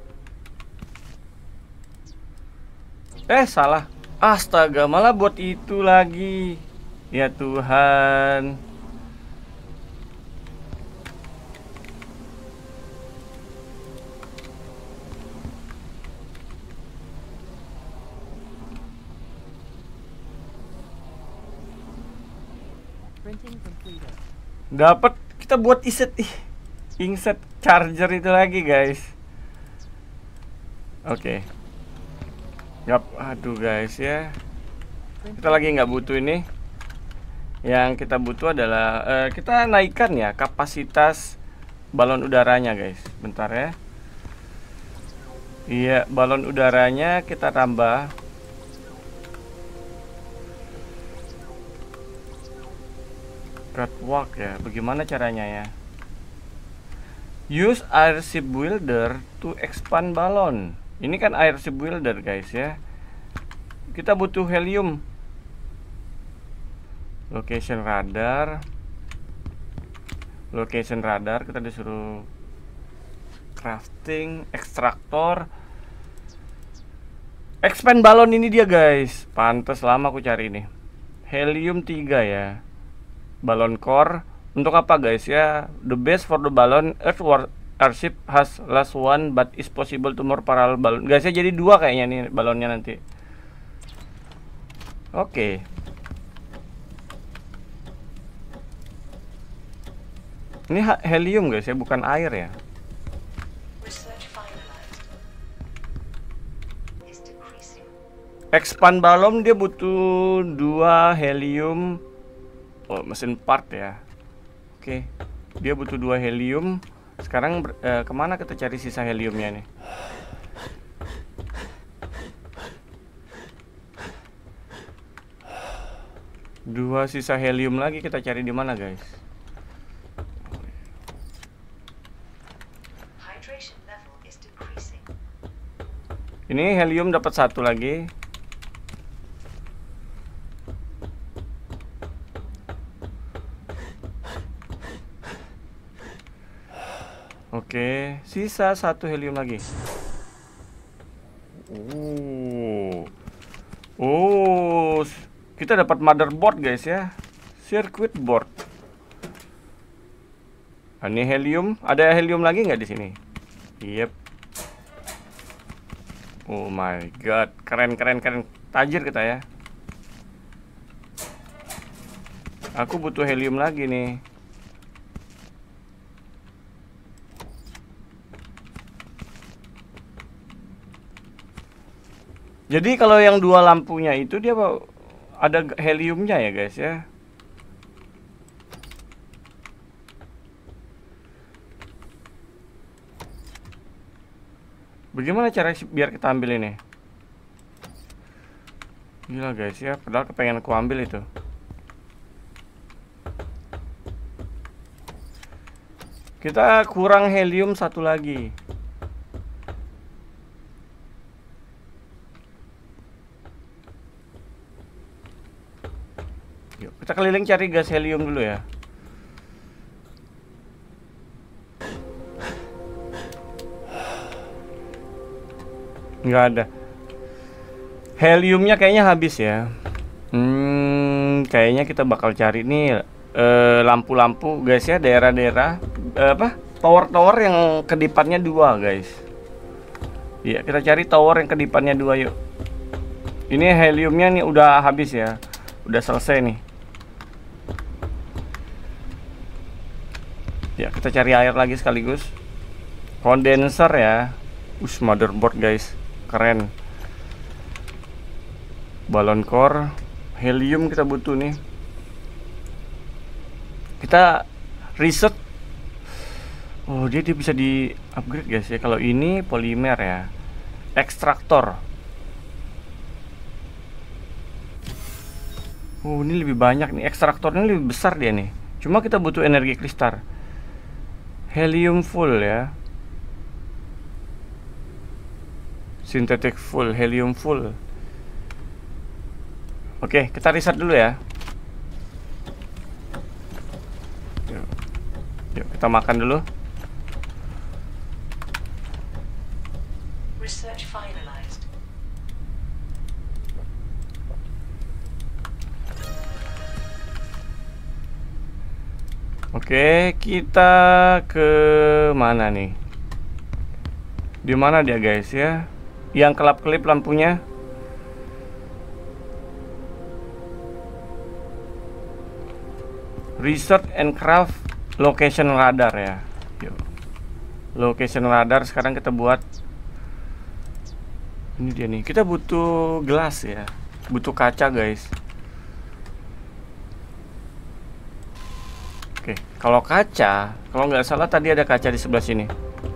Eh, salah. Astaga, malah buat itu lagi. Ya Tuhan. Printing completed. Dapat kita buat iset ih. Inset charger itu lagi, guys. Oke. Yap, aduh guys ya. Kita lagi nggak butuh ini. Yang kita butuh adalah uh, kita naikkan ya kapasitas balon udaranya, guys. Bentar ya. Iya, balon udaranya kita tambah. Catwalk ya. Bagaimana caranya ya? Use airship builder to expand balon. Ini kan airship builder guys ya. Kita butuh helium. Location radar. Location radar kita disuruh crafting, ekstraktor. Expand balon ini dia guys. Pantes lama aku cari ini. Helium tiga ya. Balon core. Untuk apa guys ya? The best for the balon Earthworm airship has last one but is possible to more parallel balon. Guys ya, jadi dua kayaknya nih balonnya nanti. Oke. Ini helium guys ya, bukan air ya. Research finalized. Is decreasing. Expand balon dia butuh dua helium. Oh, mesin part ya. Oke, dia butuh dua helium. Sekarang eh, kemana kita cari sisa heliumnya nih? Dua sisa helium lagi kita cari di mana guys? Hydration level is decreasing. Ini helium dapat satu lagi. Oke, sisa satu helium lagi. Oh, oh, kita dapat motherboard guys ya, circuit board. Ini helium, ada helium lagi nggak di sini? Yep. Oh my god, keren keren keren, tajir kita ya. Aku butuh helium lagi nih. Jadi kalau yang dua lampunya itu dia ada heliumnya ya guys ya. Bagaimana cara biar kita ambil ini? Gila guys ya, padahal kepengen aku ambil itu. Kita kurang helium satu lagi. Yuk, kita keliling cari gas helium dulu ya. Nggak ada. Heliumnya kayaknya habis ya. Hmm, kayaknya kita bakal cari nih lampu-lampu guys ya, daerah-daerah eh, apa? Tower-tower yang kedipannya dua guys. Iya, kita cari tower yang kedipannya dua yuk. Ini heliumnya nih udah habis ya. Udah selesai nih. Ya, kita cari air lagi sekaligus. Kondenser ya. Us, motherboard guys. Keren. Balon core, helium kita butuh nih. Kita riset. Oh, dia, dia bisa di upgrade guys ya. Kalau ini polimer ya. Ekstraktor. Oh, ini lebih banyak nih. Ekstraktornya lebih besar dia nih. Cuma kita butuh energi kristal. Helium full ya. Synthetic full, helium full. Oke, kita riset dulu ya. Yuk, Yuk kita makan dulu. Research finalized. Oke, kita ke mana nih? Di mana dia guys ya? Yang kelap-kelip lampunya. Research and craft location radar ya. Yuk. Location radar sekarang kita buat. Ini dia nih. Kita butuh gelas ya. Butuh kaca guys. Oke, kalau kaca, kalau nggak salah tadi ada kaca di sebelah sini.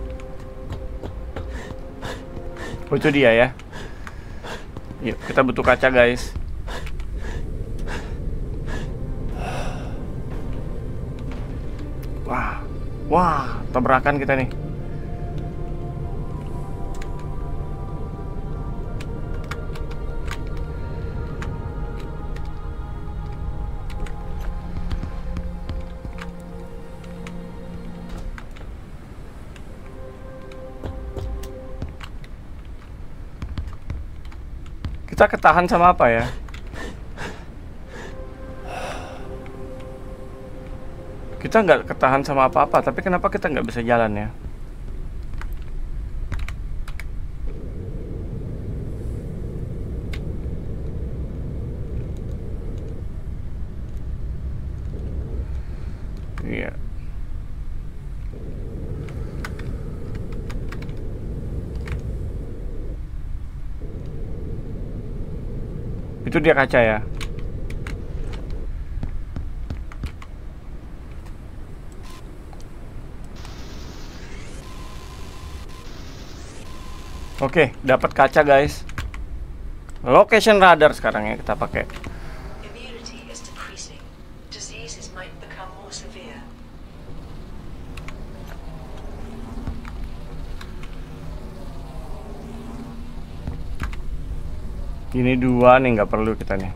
Oh, itu dia ya. Yuk, kita butuh kaca guys. Wah, wah, tabrakan kita nih. Kita ketahan sama apa ya? Kita nggak ketahan sama apa-apa, tapi kenapa kita nggak bisa jalan ya? Iya. Itu dia kaca ya. Oke, dapat kaca guys. Location radar sekarang ya kita pakai. Immunity is decreasing. Diseases might become more severe. Ini dua nih, nggak perlu kita nih.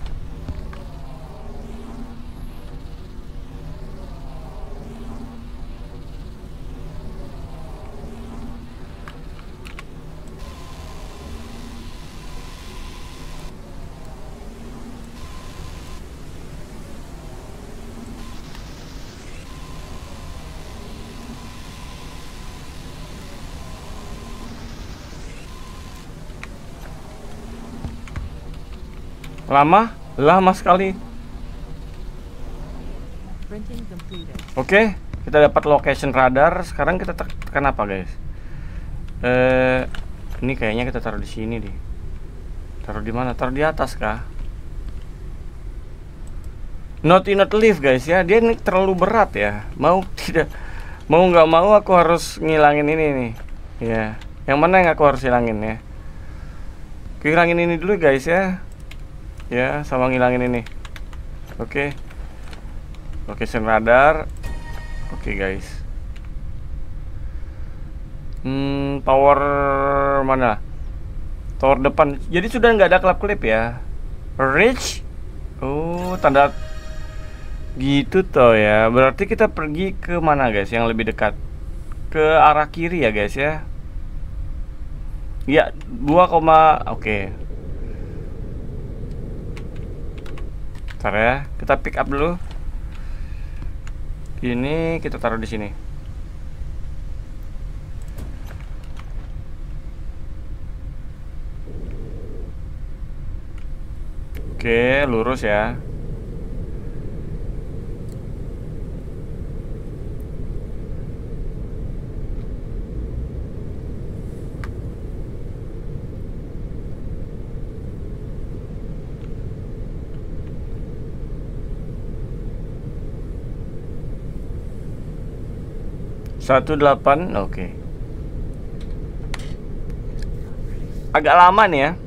Lama, lama sekali. Printing completed. Oke, kita dapat location radar. Sekarang kita tek- tekan apa guys? Eh, ini kayaknya kita taruh di sini deh. Taruh di mana? Taruh di atas kah? Not enough lift guys ya. Dia ini terlalu berat ya. Mau tidak, mau nggak mau aku harus ngilangin ini nih. Ya, yang mana yang aku harus hilangin ya? Hilangin ini dulu guys ya. Ya, sama ngilangin ini. Oke. Location radar. Oke guys. Hmm, tower mana? Tower depan. Jadi sudah nggak ada kelap-kelip ya. Reach. Oh, tanda gitu toh ya. Berarti kita pergi ke mana guys? Yang lebih dekat. Ke arah kiri ya guys ya. Ya, dua, oke. Ntar ya, kita pick up dulu. Ini kita taruh di sini. Oke, lurus ya. satu delapan, oke. Agak lama nih ya.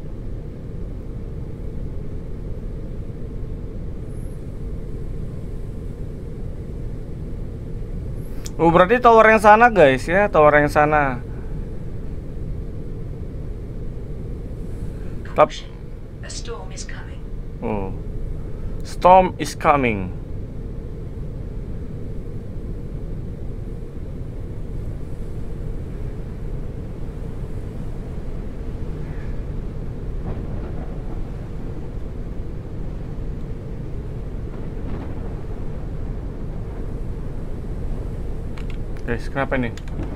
Oh, berarti tower yang sana guys ya, tower yang sana. Tap. A storm is coming. Oh. Storm is coming. Guys, kenapa nih?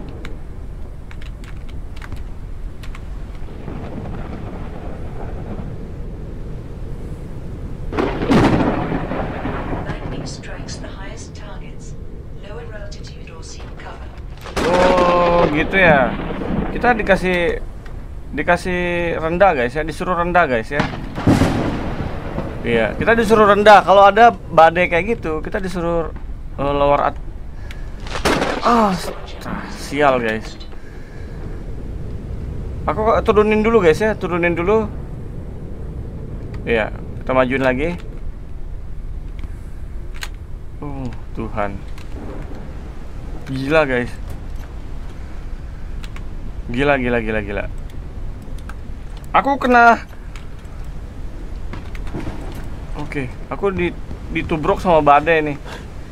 Lightning strikes the highest targets. Low in altitude or seek cover. Oh, gitu ya. Kita dikasih dikasih rendah guys ya, disuruh rendah guys ya. Iya, kita disuruh rendah. Kalau ada badai kayak gitu, kita disuruh uh, lower at. Ah, sial guys. Aku turunin dulu guys ya, turunin dulu. Iya, kita majuin lagi. Oh, Tuhan. Gila guys. Gila, gila, gila, gila. Aku kena. Oke, aku di ditubruk sama badai nih.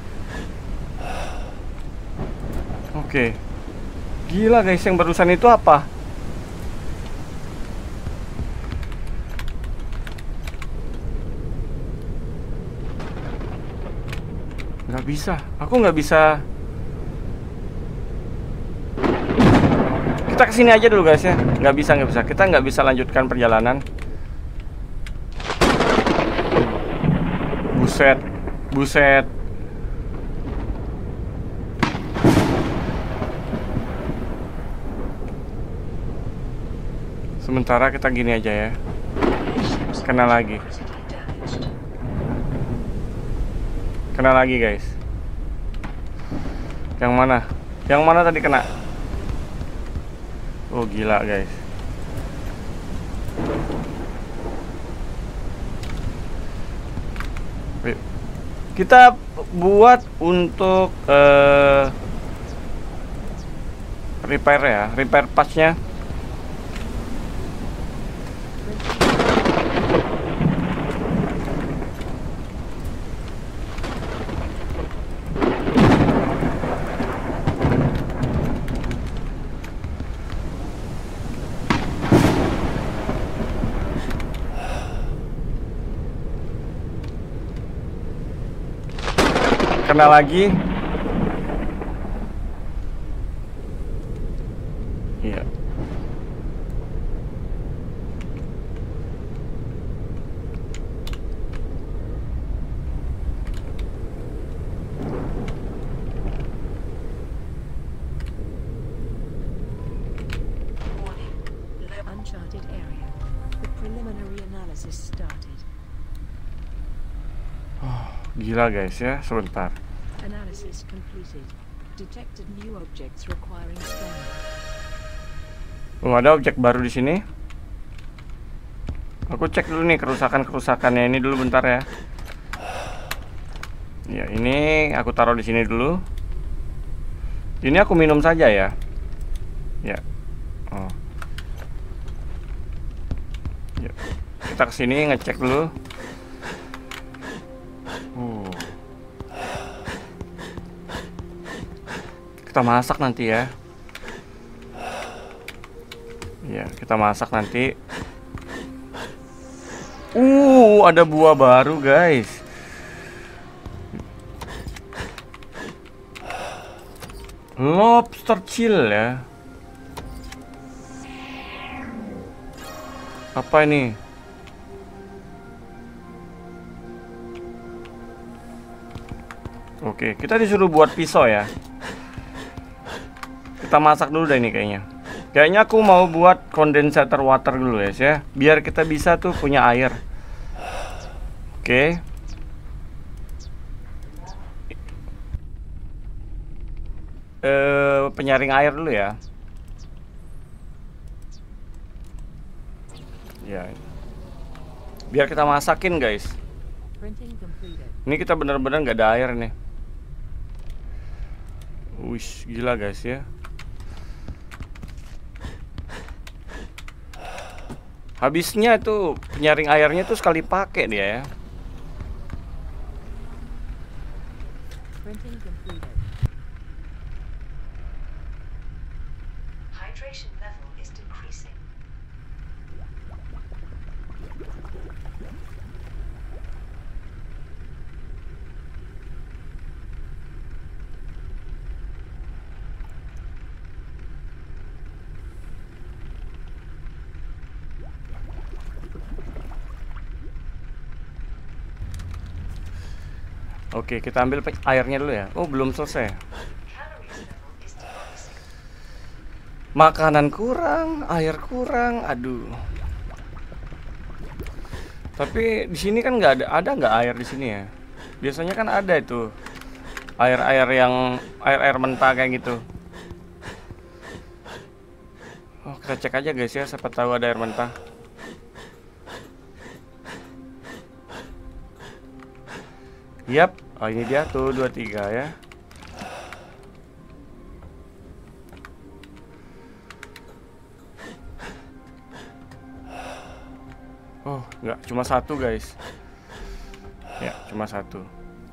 Oke. Gila guys, yang barusan itu apa? Nggak bisa. Aku nggak bisa. Kita kesini aja dulu guys ya. Nggak bisa, nggak bisa. Kita nggak bisa lanjutkan perjalanan. Buset. Buset. Sementara kita gini aja ya. Kena lagi. Kena lagi guys. Yang mana? Yang mana tadi kena? Oh gila guys. Yuk. Kita buat untuk uh, repair ya, repair patchnya. Kena lagi. Iya. Uncharted area. The preliminary analysis started. Oh, gila guys ya, sebentar. Analysis completed. Detected new objects requiring scanning. Oh, ada objek baru di sini. Aku cek dulu nih kerusakan-kerusakannya ini dulu bentar ya. Ya, ini aku taruh di sini dulu. Ini aku minum saja ya. Ya. Oh. Ya. Kita kesini ngecek dulu. Uh. Kita masak nanti ya. Ya, kita masak nanti. Uh, ada buah baru, guys. Lobster chill ya. Apa ini? Oke, kita disuruh buat pisau ya. Kita masak dulu deh ini kayaknya. Kayaknya aku mau buat condensator water dulu ya, ya. Biar kita bisa tuh punya air. Oke. eh, penyaring air dulu ya. Ya. Biar kita masakin, guys. Printing completed. Ini kita benar-benar nggak ada air nih. Wih, gila guys ya. Habisnya tuh penyaring airnya tuh sekali pakai dia ya. Printing completed. Hydration level is decreasing. Oke, kita ambil pe- airnya dulu ya. Oh, belum selesai. Calories level is decreasing. Makanan kurang, air kurang, aduh. Tapi di sini kan nggak ada, ada nggak air di sini ya? Biasanya kan ada itu air-air yang air-air mentah kayak gitu. Oh, kita cek aja guys ya, siapa tahu ada air mentah. Yap, oh ini dia tuh dua tiga ya. Oh, enggak, cuma satu guys. Ya, cuma satu.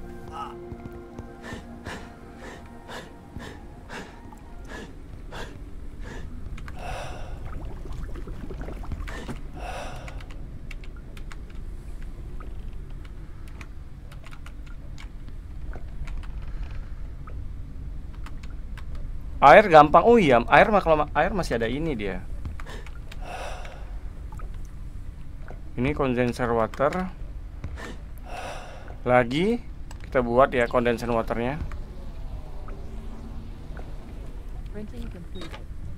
Air gampang. Oh iya, air mah kalau ma- air masih ada ini dia. Ini condenser water. Lagi kita buat ya condenser waternya. Printing completed.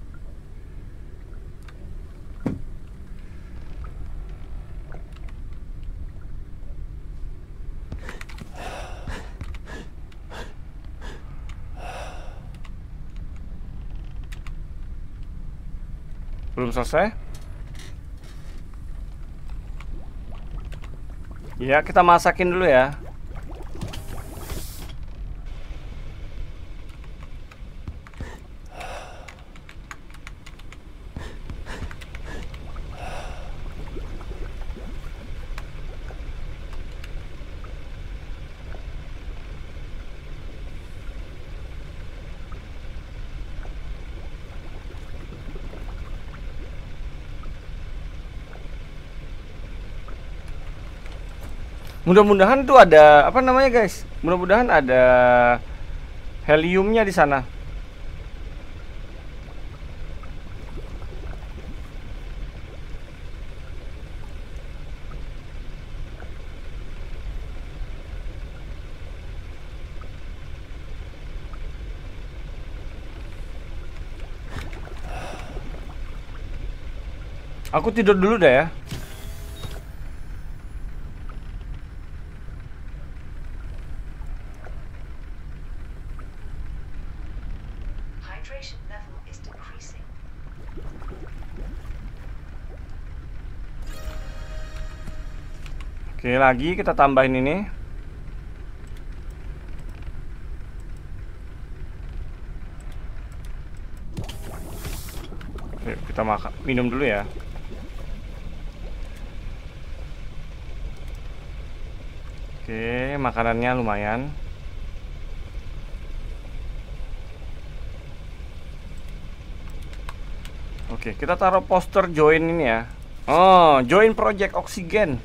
Belum selesai. Ya, kita masakin dulu ya. Mudah-mudahan tuh ada apa namanya guys? Mudah-mudahan ada heliumnya di sana. Aku tidur dulu dah ya. Hydration level is decreasing. Oke, lagi kita tambahin ini. Oke, kita makan, minum dulu ya. Oke, makanannya lumayan. Oke, kita taruh poster join ini ya. Oh, join project oksigen.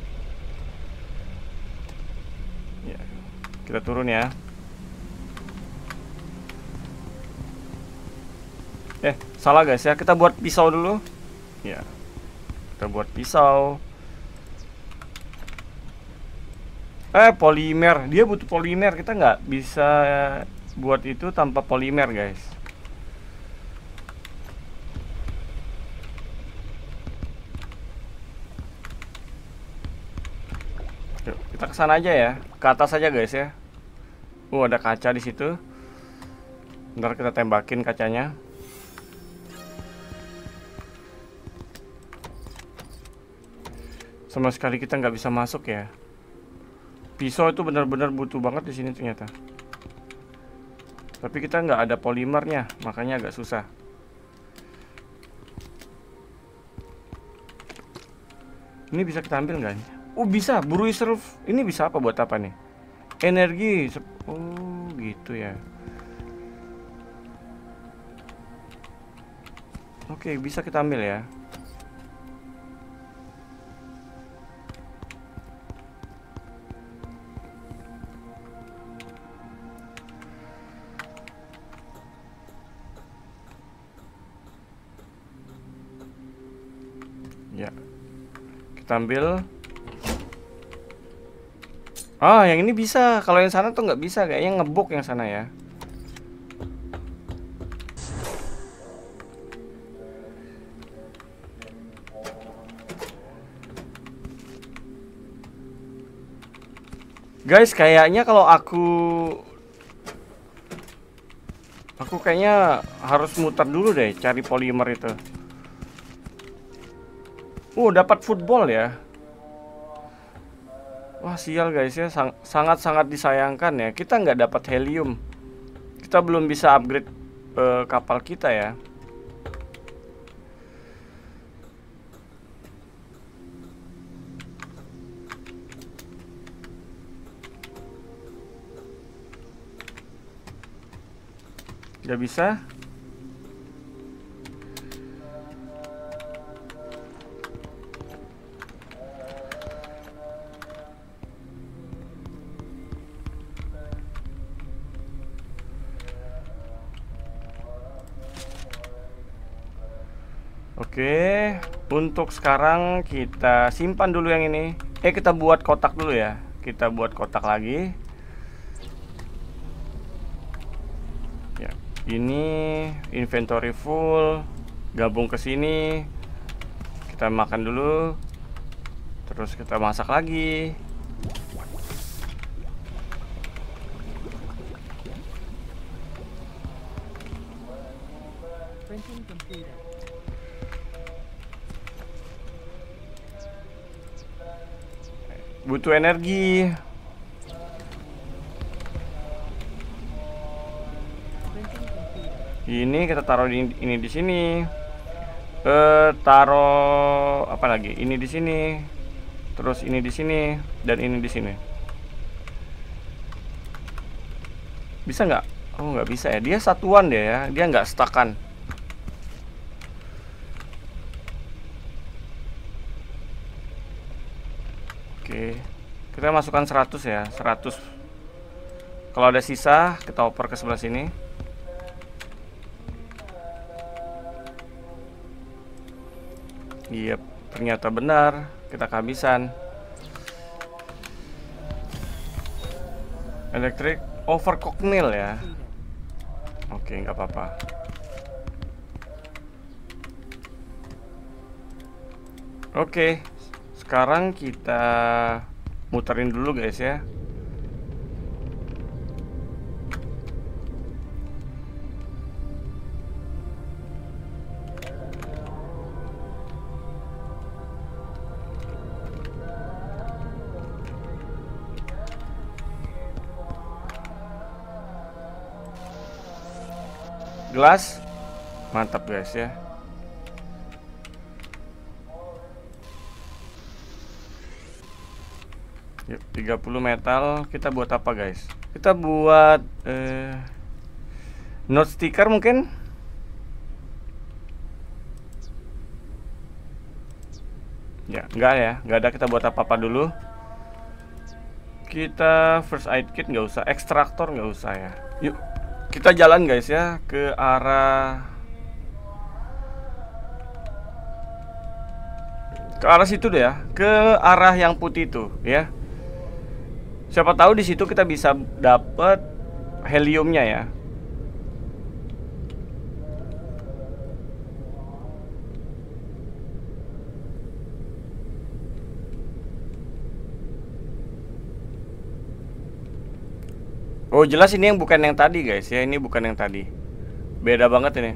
Ya, kita turun ya. Eh, salah guys ya. Kita buat pisau dulu. Ya, kita buat pisau. Eh, polimer. Dia butuh polimer. Kita nggak bisa buat itu tanpa polimer guys. Yuk, kita ke sana aja ya. Ke atas aja guys ya. Oh, ada kaca di situ. Ntar kita tembakin kacanya. Sama sekali kita nggak bisa masuk ya. Pisau itu benar-benar butuh banget di sini ternyata. Tapi kita nggak ada polimernya, makanya agak susah. Ini bisa kita ambil nggak? Oh bisa, buru reserve. Ini bisa apa buat apa nih? Energi. Oh gitu ya. Oke, bisa kita ambil ya. Ya, kita ambil. Ah, yang ini bisa. Kalau yang sana tuh nggak bisa, kayaknya ngebok yang sana ya. Guys, kayaknya kalau aku Aku kayaknya harus muter dulu deh cari polimer itu. Uh, dapat football ya. Wah, sial guys ya, sangat-sangat disayangkan ya. Kita nggak dapat helium. Kita belum bisa upgrade uh, kapal kita ya. Nggak bisa. Oke, untuk sekarang kita simpan dulu yang ini. Eh, kita buat kotak dulu ya. Kita buat kotak lagi. Ya, ini inventory full. Gabung ke sini. Kita makan dulu. Terus kita masak lagi. Printing completed. Butuh energi. Ini kita taruh di, ini di sini. Eh, taruh apa lagi? Ini di sini. Terus ini di sini dan ini di sini. Bisa nggak? Oh, nggak bisa ya. Dia satuan deh ya. Dia nggak stakan. Oke, kita masukkan seratus ya, seratus. Kalau ada sisa, kita oper ke sebelah sini. Iya, ternyata benar, kita kehabisan. Electric overcooked meal ya. Oke, nggak apa-apa. Oke. Sekarang kita muterin dulu guys ya. Gelas. Mantap guys ya. Yuk, tiga puluh metal. Kita buat apa guys? Kita buat eh, note sticker mungkin. Ya, enggak ya, enggak ada. Kita buat apa-apa dulu. Kita first aid kit nggak usah, ekstraktor nggak usah ya. Yuk, kita jalan guys ya ke arah ke arah situ deh ya, ke arah yang putih itu ya. Siapa tahu di situ kita bisa dapat heliumnya ya. Oh jelas ini yang bukan yang tadi guys ya, ini bukan yang tadi. Beda banget ini.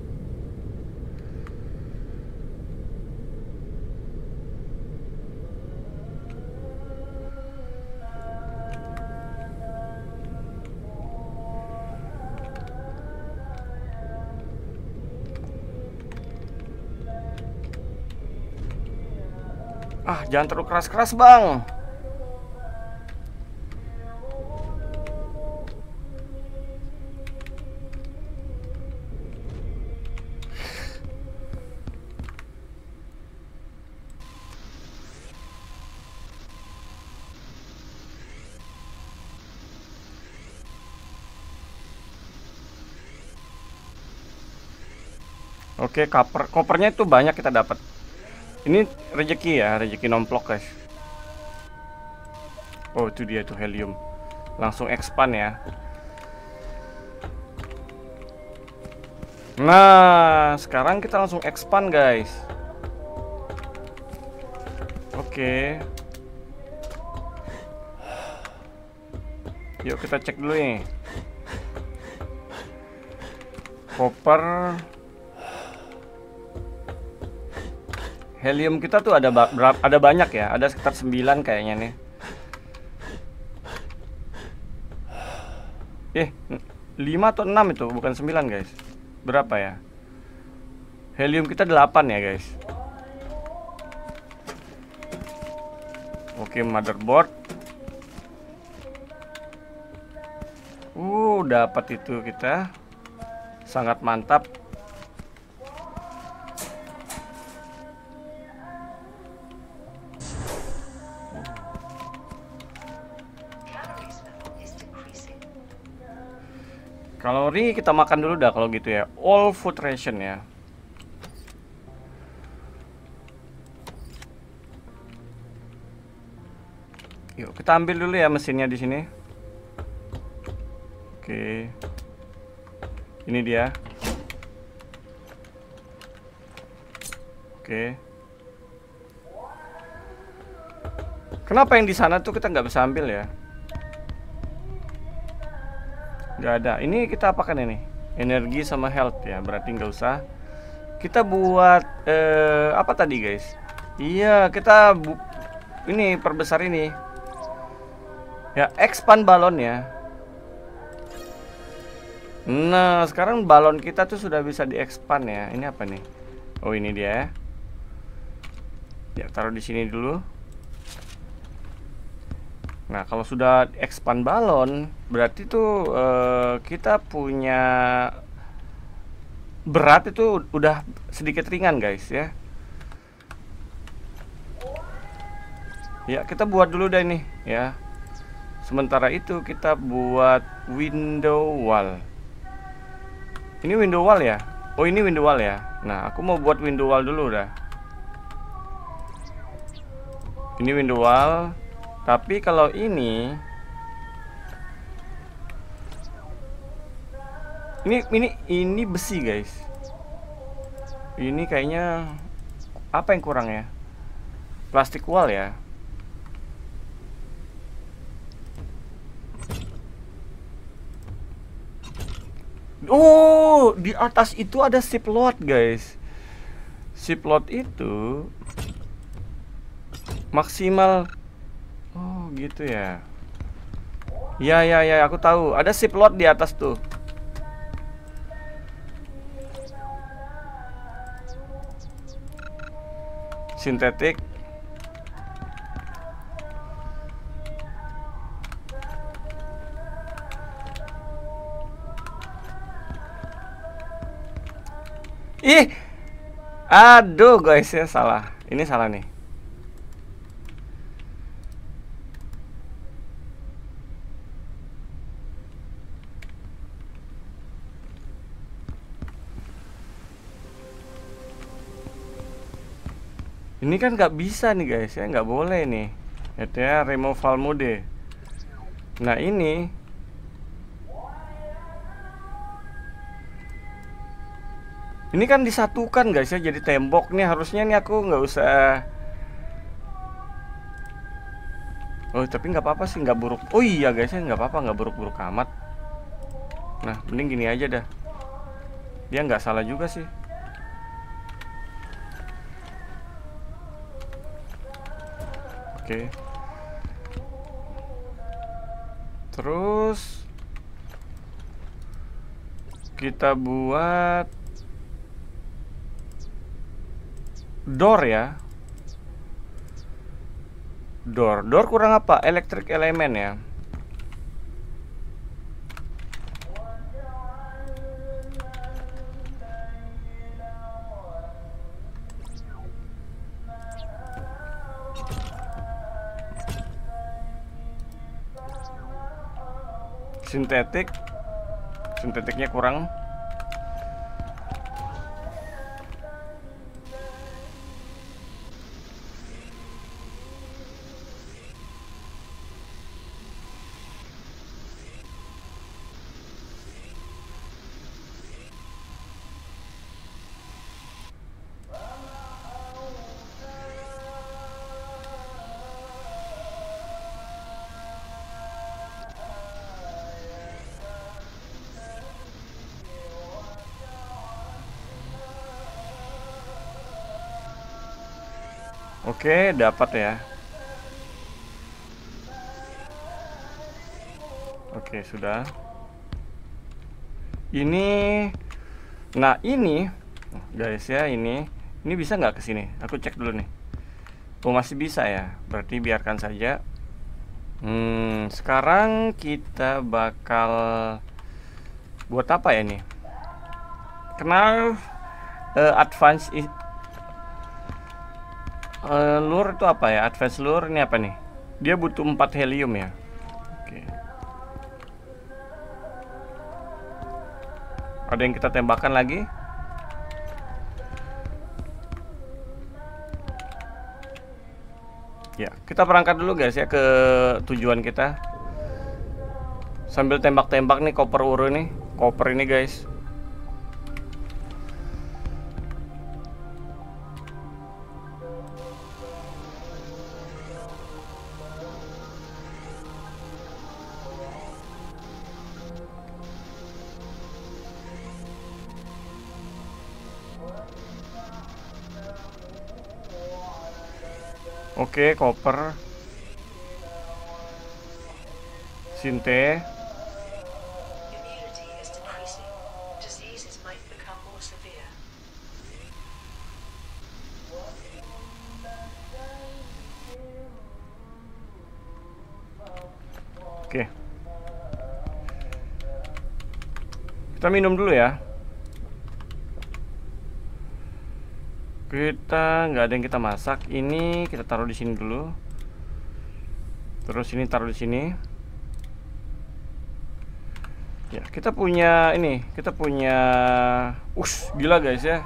Ah, jangan terlalu keras-keras, Bang. Oke, koper kopernya itu banyak kita dapat. Ini rezeki ya, rezeki nomplok guys. Oh itu dia tuh helium. Langsung expand ya. Nah sekarang kita langsung expand guys. Oke. Yuk kita cek dulu nih. Koper. Helium kita tuh ada berapa? Ada banyak ya, ada sekitar sembilan kayaknya nih. Eh, lima atau enam itu, bukan sembilan guys. Berapa ya? Helium kita delapan ya guys. Oke, motherboard. Uh, dapat itu kita. Sangat mantap. Kalori kita makan dulu dah kalau gitu ya. All food ration ya. Yuk kita ambil dulu ya mesinnya di sini. Oke. Ini dia. Oke. Kenapa yang di sana tuh kita nggak bisa ambil ya? Nggak ada. Ini kita apakan ini? Energi sama health ya. Berarti nggak usah. Kita buat eh, apa tadi guys? Iya kita bu ini perbesar ini. Ya expand balon ya. Nah sekarang balon kita tuh sudah bisa di-expand ya. Ini apa nih? Oh ini dia. Ya taruh di sini dulu. Nah kalau sudah expand balon, berarti tuh uh, kita punya berat itu udah sedikit ringan guys ya. Ya kita buat dulu deh ini ya. Sementara itu kita buat window wall. Ini window wall ya? Oh ini window wall ya. Nah aku mau buat window wall dulu dah. Ini window wall. Tapi kalau ini Ini ini ini besi guys. Ini kayaknya apa yang kurang ya? Plastik wall ya. Oh, di atas itu ada ship load guys. Ship load itu maksimal. Oh gitu ya. Ya ya ya aku tahu. Ada ship load di atas tuh. Sintetik. Ih. Aduh guys ya salah. Ini salah nih. Ini kan nggak bisa nih guys ya, nggak boleh nih. Itu ya removal mode. Nah ini Ini kan disatukan guys ya, jadi tembok nih. Harusnya nih aku nggak usah. Oh tapi nggak apa-apa sih, nggak buruk. Oh iya guys ya nggak apa-apa, nggak buruk-buruk amat. Nah mending gini aja dah. Dia nggak salah juga sih. Oke. Terus kita buat door ya. Door, door kurang apa? Electric elemen ya. Sintetik, sintetiknya kurang. Oke, dapat ya. Oke, sudah. Ini, nah ini, guys ya, ini, ini bisa nggak ke sini? Aku cek dulu nih. Oh, masih bisa ya. Berarti biarkan saja. Hmm, sekarang kita bakal buat apa ya nih? Kenal uh, advance is Uh, lure itu apa ya? Advance lure ini apa nih? Dia butuh empat helium ya. Oke. Ada yang kita tembakan lagi? Ya, kita berangkat dulu guys ya ke tujuan kita. Sambil tembak-tembak nih koper uru nih, koper ini guys. Oke, koper. Sinte. Immunity is decreasing. Diseases might become more severe. Oke. Kita minum dulu ya. Kita nggak ada yang kita masak. Ini kita taruh di sini dulu. Terus ini taruh di sini. Ya, kita punya ini. Kita punya. Ush, gila guys ya.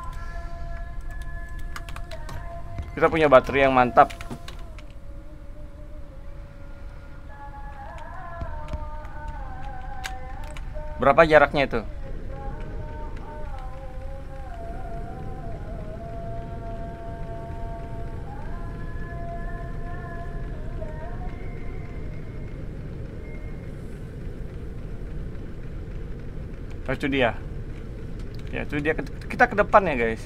Kita punya baterai yang mantap. Berapa jaraknya itu? Oh, itu dia. Ya, itu dia. Kita ke depan ya, guys.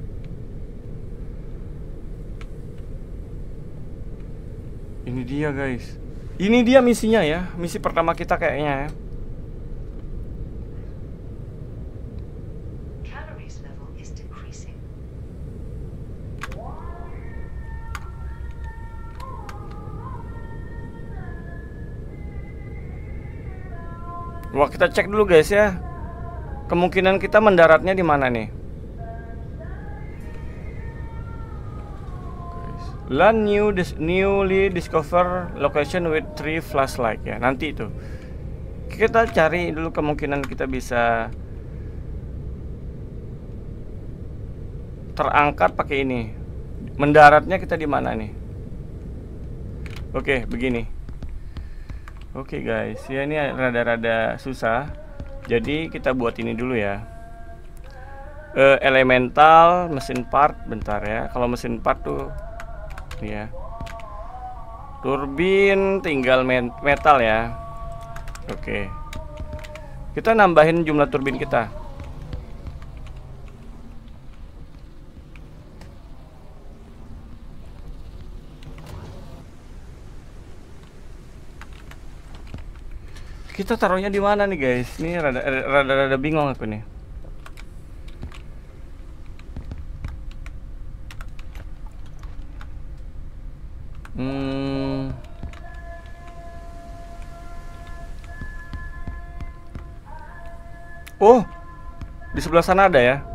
Ini dia, guys. Ini dia misinya ya. Misi pertama kita kayaknya ya. Calories level is decreasing. Wah, kita cek dulu, guys ya. Kemungkinan kita mendaratnya di mana nih? Land new dis newly discover location with three flashlight ya. Nanti itu kita cari dulu kemungkinan kita bisa terangkat pakai ini. Mendaratnya kita di mana nih? Oke, begini. Oke guys, ya ini rada-rada susah. Jadi kita buat ini dulu ya. E, elemental, mesin part, bentar ya. Kalau mesin part tuh ya. Turbin tinggal metal ya. Oke. Kita nambahin jumlah turbin kita. Kita taruhnya di mana nih guys? Ini rada rada rada bingung aku nih. Hmm. Oh, di sebelah sana ada ya.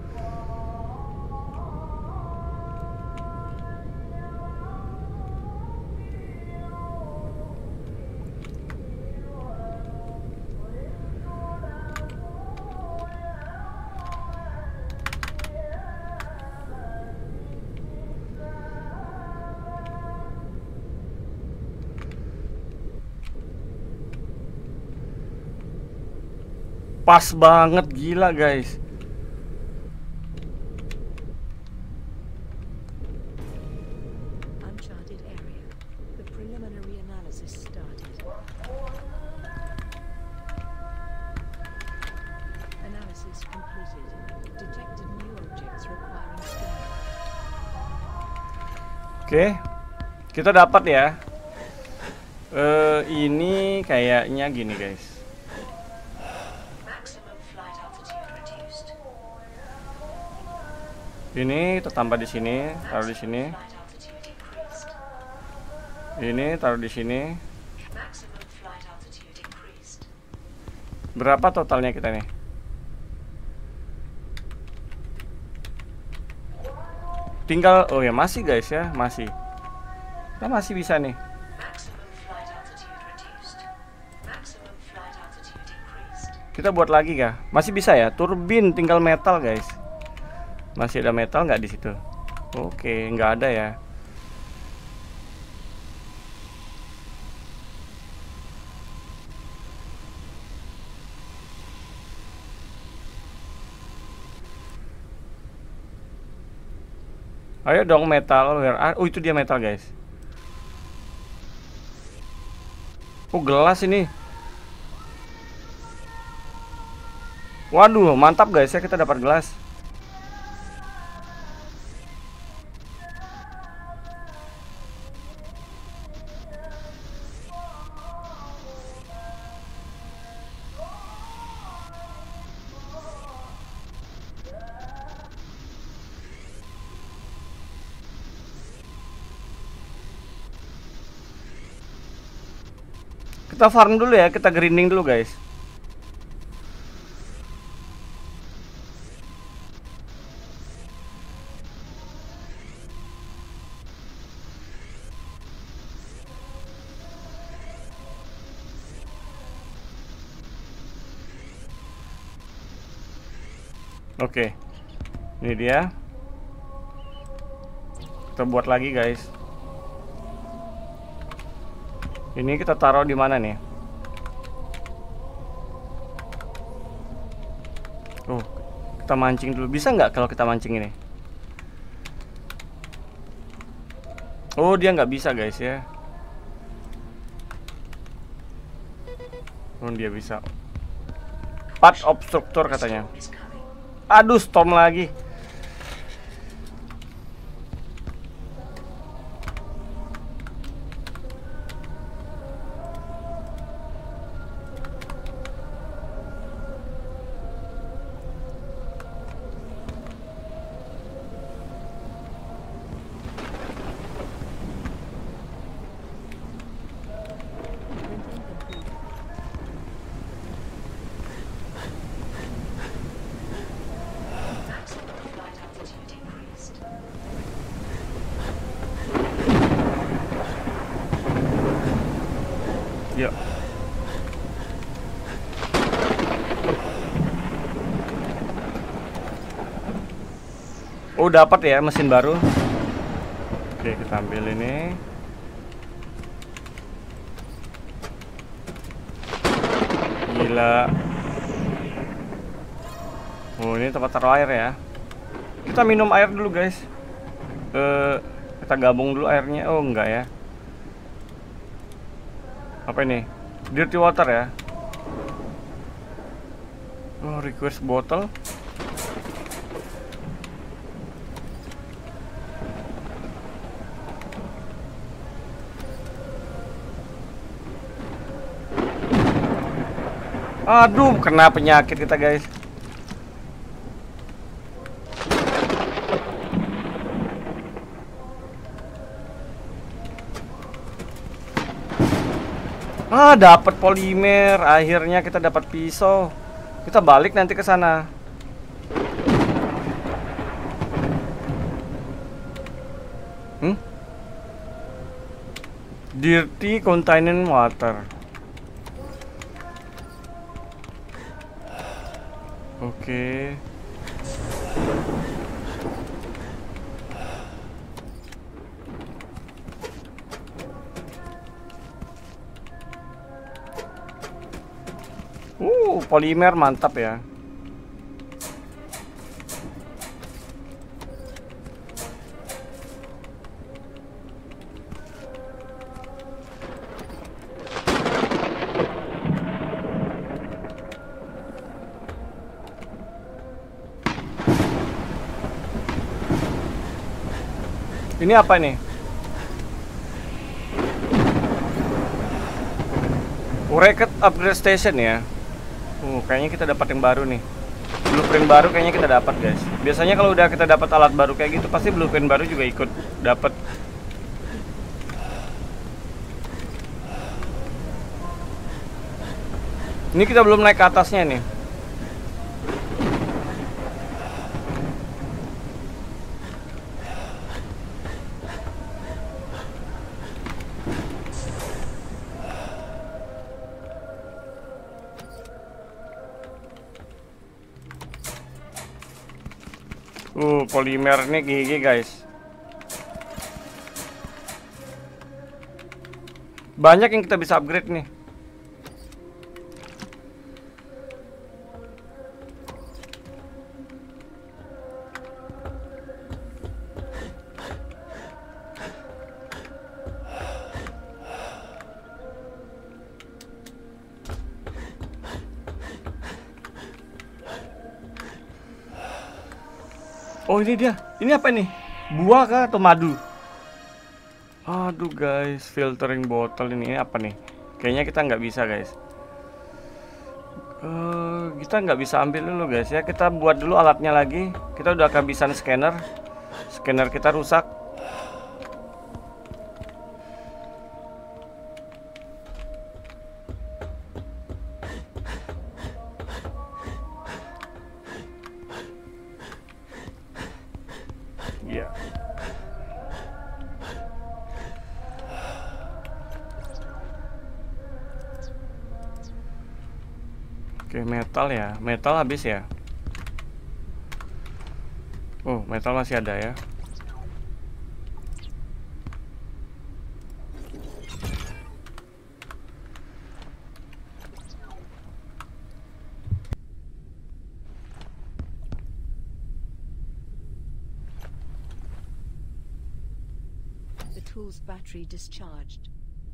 Pas banget, gila guys. Uncharted area. The preliminary analysis started. Analysis completed. Detected new objects requiring scanning. Oke, kita dapat ya. Eh, ini kayaknya gini guys. Maximum flight altitude reduced. Ini kita tambah di sini, taruh di sini. Flight altitude increased. Ini taruh di sini. Maximum flight altitude increased. Berapa totalnya kita nih? Tinggal, oh ya masih guys ya, masih. Kita masih bisa nih. Maximum flight altitude reduced. Maximum flight altitude increased. Kita buat lagi kah? Masih bisa ya? Turbin tinggal metal guys. Masih ada metal nggak di situ? Oke, nggak ada ya. Ayo dong metal. Where are- Oh itu dia metal guys. Oh gelas ini. Waduh mantap guys ya, kita dapat gelas. Kita farm dulu ya, kita grinding dulu guys. Oke, ini dia. Kita buat lagi guys. Ini kita taruh di mana nih? Oh, kita mancing dulu. Bisa nggak kalau kita mancing ini? Oh, dia nggak bisa guys ya. Oh, dia bisa. Path obstructor katanya. Storm is coming. Aduh, storm lagi. Printing complete. Maximum flight altitude increased. Yuk. Oh, dapat ya mesin baru. Oke, kita ambil ini. Gila. Oh, ini tempat taruh air ya. Kita minum air dulu, guys. Eh, kita gabung dulu airnya. Oh, enggak ya. Apa ini? Dirty water ya. Oh, request bottle. Aduh, kena penyakit kita guys. Ah, dapat polimer. Akhirnya kita dapat pisau. Kita balik nanti ke sana. Hmm? Dirty contained water. Oke. Uh, polimer mantap ya. Ini apa nih? Wrecked upgrade station ya. Uh, kayaknya kita dapat yang baru nih. Blueprint baru kayaknya kita dapat, guys. Biasanya kalau udah kita dapat alat baru kayak gitu, pasti blueprint baru juga ikut dapat. Ini kita belum naik ke atasnya nih. Uh, polimer nih gigi guys. Banyak yang kita bisa upgrade nih. Oh, ini dia. Ini apa nih? Buah kah atau madu? Aduh guys, filtering botol ini apa nih? Kayaknya kita nggak bisa guys. Uh, kita nggak bisa ambil dulu guys ya. Kita buat dulu alatnya lagi. Kita udah kehabisan scanner. Scanner kita rusak. Ya. Oke, metal ya. Metal habis ya. Oh, metal masih ada ya. The tool's battery discharged.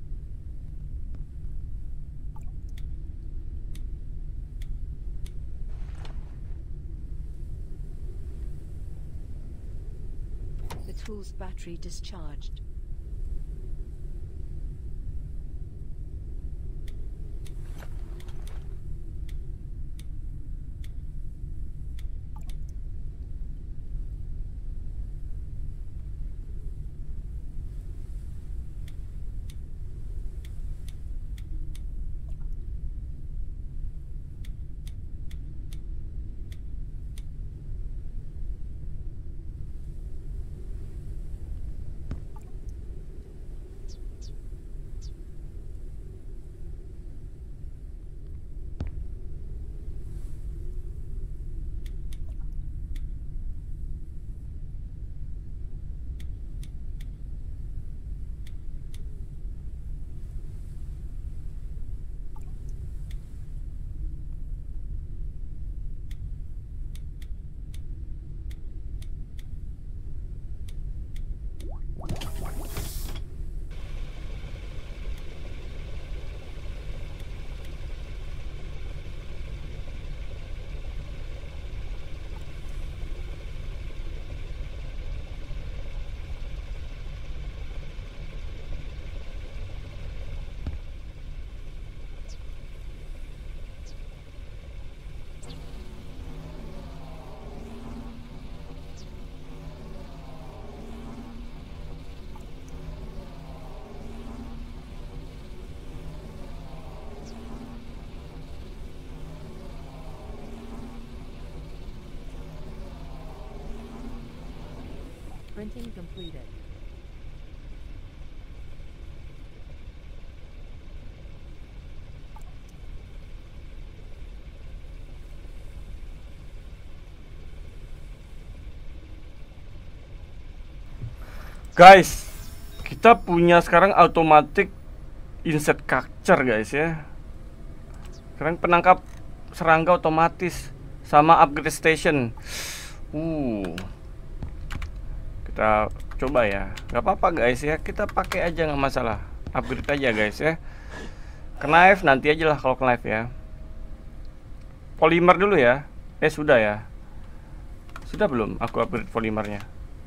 The tool's battery discharged. Printing completed. Guys, kita punya sekarang automatic insect capture guys ya. Sekarang penangkap serangga otomatis sama upgrade station. Uh, kita coba ya. Gak apa-apa guys ya, kita pakai aja nggak masalah. Upgrade aja guys ya. Knife nanti aja lah kalau knife ya. Polymer dulu ya. Eh sudah ya. Sudah belum aku upgrade polymernya?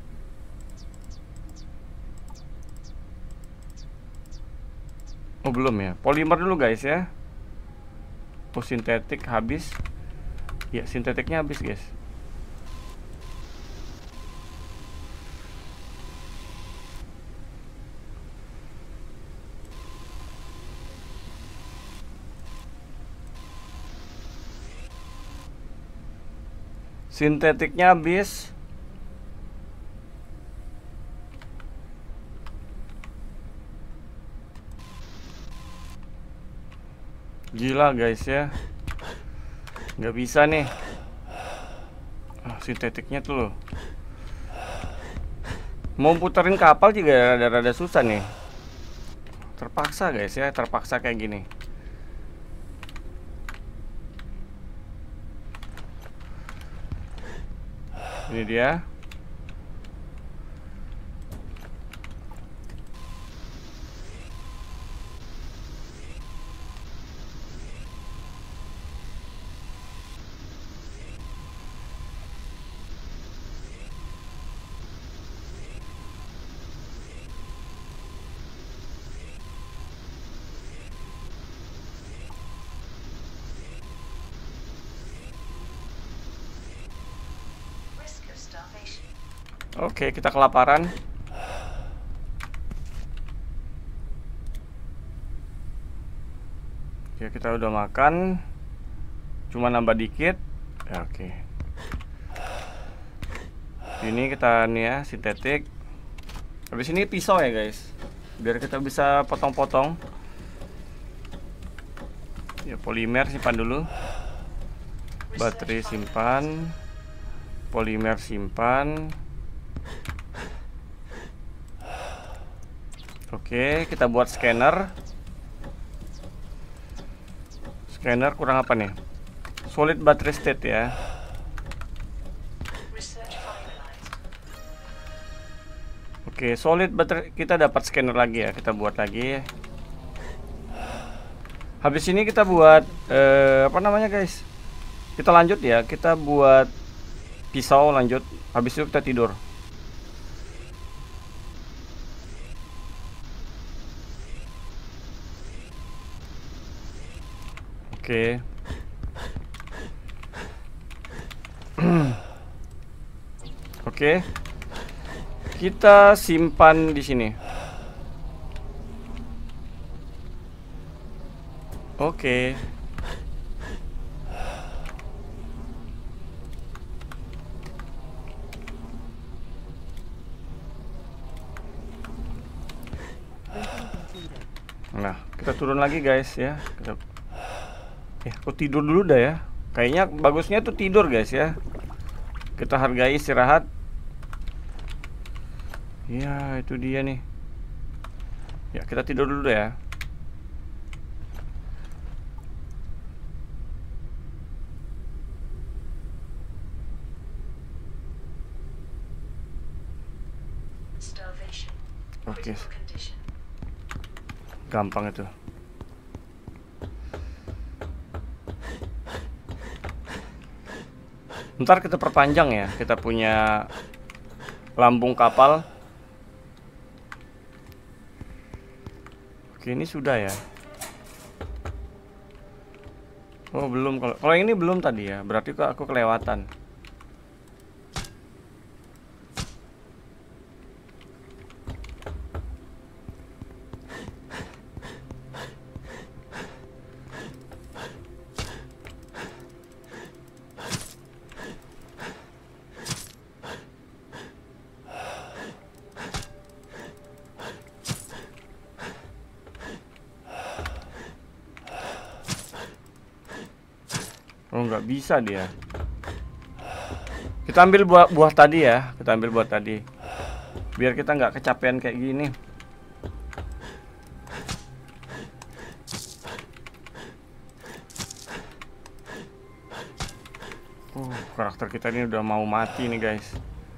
Oh belum ya, polimer dulu guys ya. Oh sintetik habis. Ya sintetiknya habis guys. Sintetiknya habis. Gila guys ya, nggak bisa nih. Ah, sintetiknya tuh loh. Mau puterin kapal juga rada-rada susah nih. Terpaksa guys ya, terpaksa kayak gini. Ini dia. Oke, kita kelaparan. Oke, kita udah makan. Cuma nambah dikit. Ya, oke. Ini kita nih ya, sintetik. Habis ini pisau ya, guys. Biar kita bisa potong-potong. Ya, polimer simpan dulu. Baterai simpan. Polimer simpan. Oke, kita buat scanner. Scanner kurang apa nih? Solid battery state ya. Oke, solid baterai, kita dapat scanner lagi ya. Kita buat lagi. Habis ini kita buat eh, apa namanya guys? Kita lanjut ya. Kita buat pisau lanjut. Habis itu kita tidur. Oke. Oke. Kita simpan di sini. Oke. Nah, kita turun lagi guys ya. Kita Ya, aku tidur dulu dah ya. Kayaknya bagusnya tuh tidur guys ya. Kita hargai istirahat. Ya, itu dia nih. Ya, kita tidur dulu ya. Oke. Gampang itu. Ntar kita perpanjang ya. Kita punya lambung kapal. Oke, ini sudah ya. Oh belum. Kalau kalau ini belum tadi ya. Berarti kok aku kelewatan. nggak bisa dia. Kita ambil buah, buah tadi ya. Kita ambil buah tadi. Biar kita nggak kecapean kayak gini. Uh, karakter kita ini udah mau mati nih guys.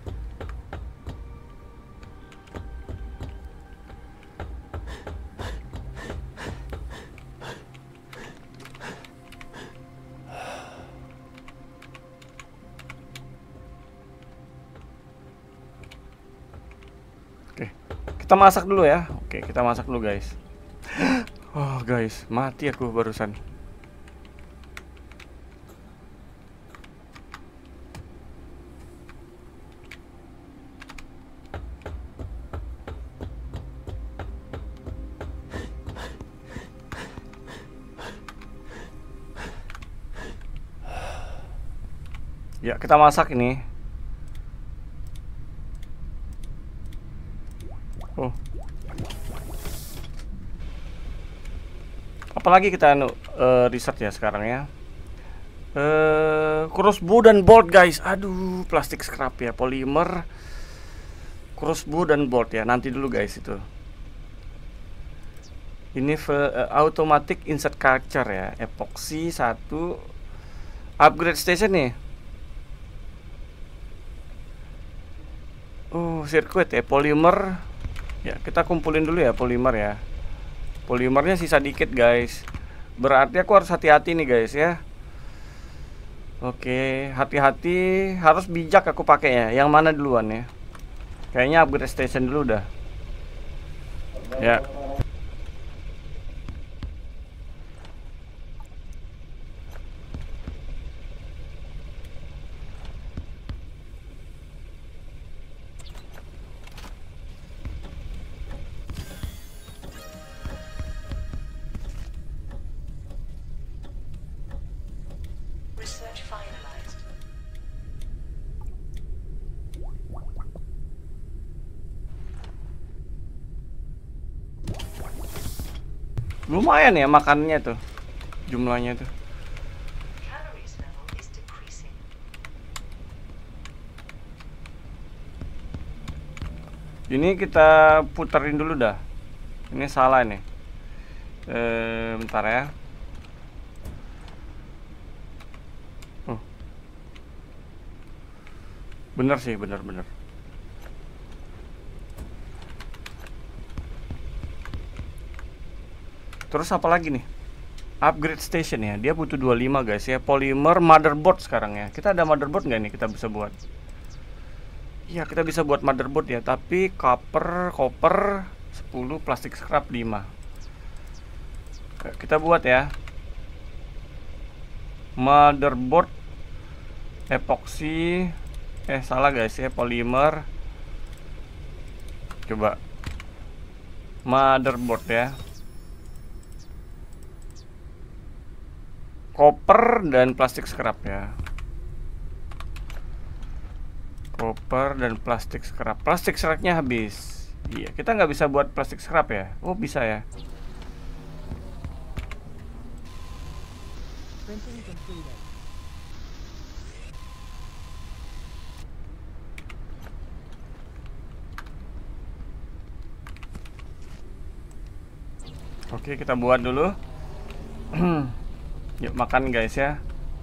Oke, kita masak dulu ya. Oke, kita masak dulu guys. Oh guys, mati aku barusan. Ya, kita masak ini. Oh. Apalagi kita uh, riset ya sekarang ya. Uh, crossbow dan bolt guys. Aduh, plastik scrap ya, polimer, crossbow dan bolt ya. Nanti dulu guys itu. Ini uh, automatic insert culture ya, epoxy satu, upgrade station nih. Oh, sirkuit ya, polimer. Ya, kita kumpulin dulu ya polimer ya. Polimernya sisa dikit guys. Berarti aku harus hati-hati nih guys ya. Oke, hati-hati, harus bijak aku pakai ya. Yang mana duluan ya? Kayaknya upgrade station dulu dah. Ya. Research finalized. Lumayan ya makannya tuh. Jumlahnya tuh. Calories level is decreasing. Ini kita puterin dulu dah. Ini salah nih. Eh, bentar ya. Oh. Bener sih, bener-bener. Terus apa lagi nih? Upgrade station ya. Dia butuh dua puluh lima guys ya. Polymer motherboard sekarang ya. Kita ada motherboard nggak nih kita bisa buat? Iya, kita bisa buat motherboard ya. Tapi copper, copper sepuluh, plastik scrap lima. Kita buat ya. Motherboard epoxy. Eh, salah guys ya. Polymer. Coba. Motherboard ya. Copper dan plastik scrap ya. Copper dan plastik scrap. Plastik scrapnya habis. Iya, kita nggak bisa buat plastik scrap ya. Oh, bisa ya. Printing completed. Oke, kita buat dulu. Yuk makan guys ya.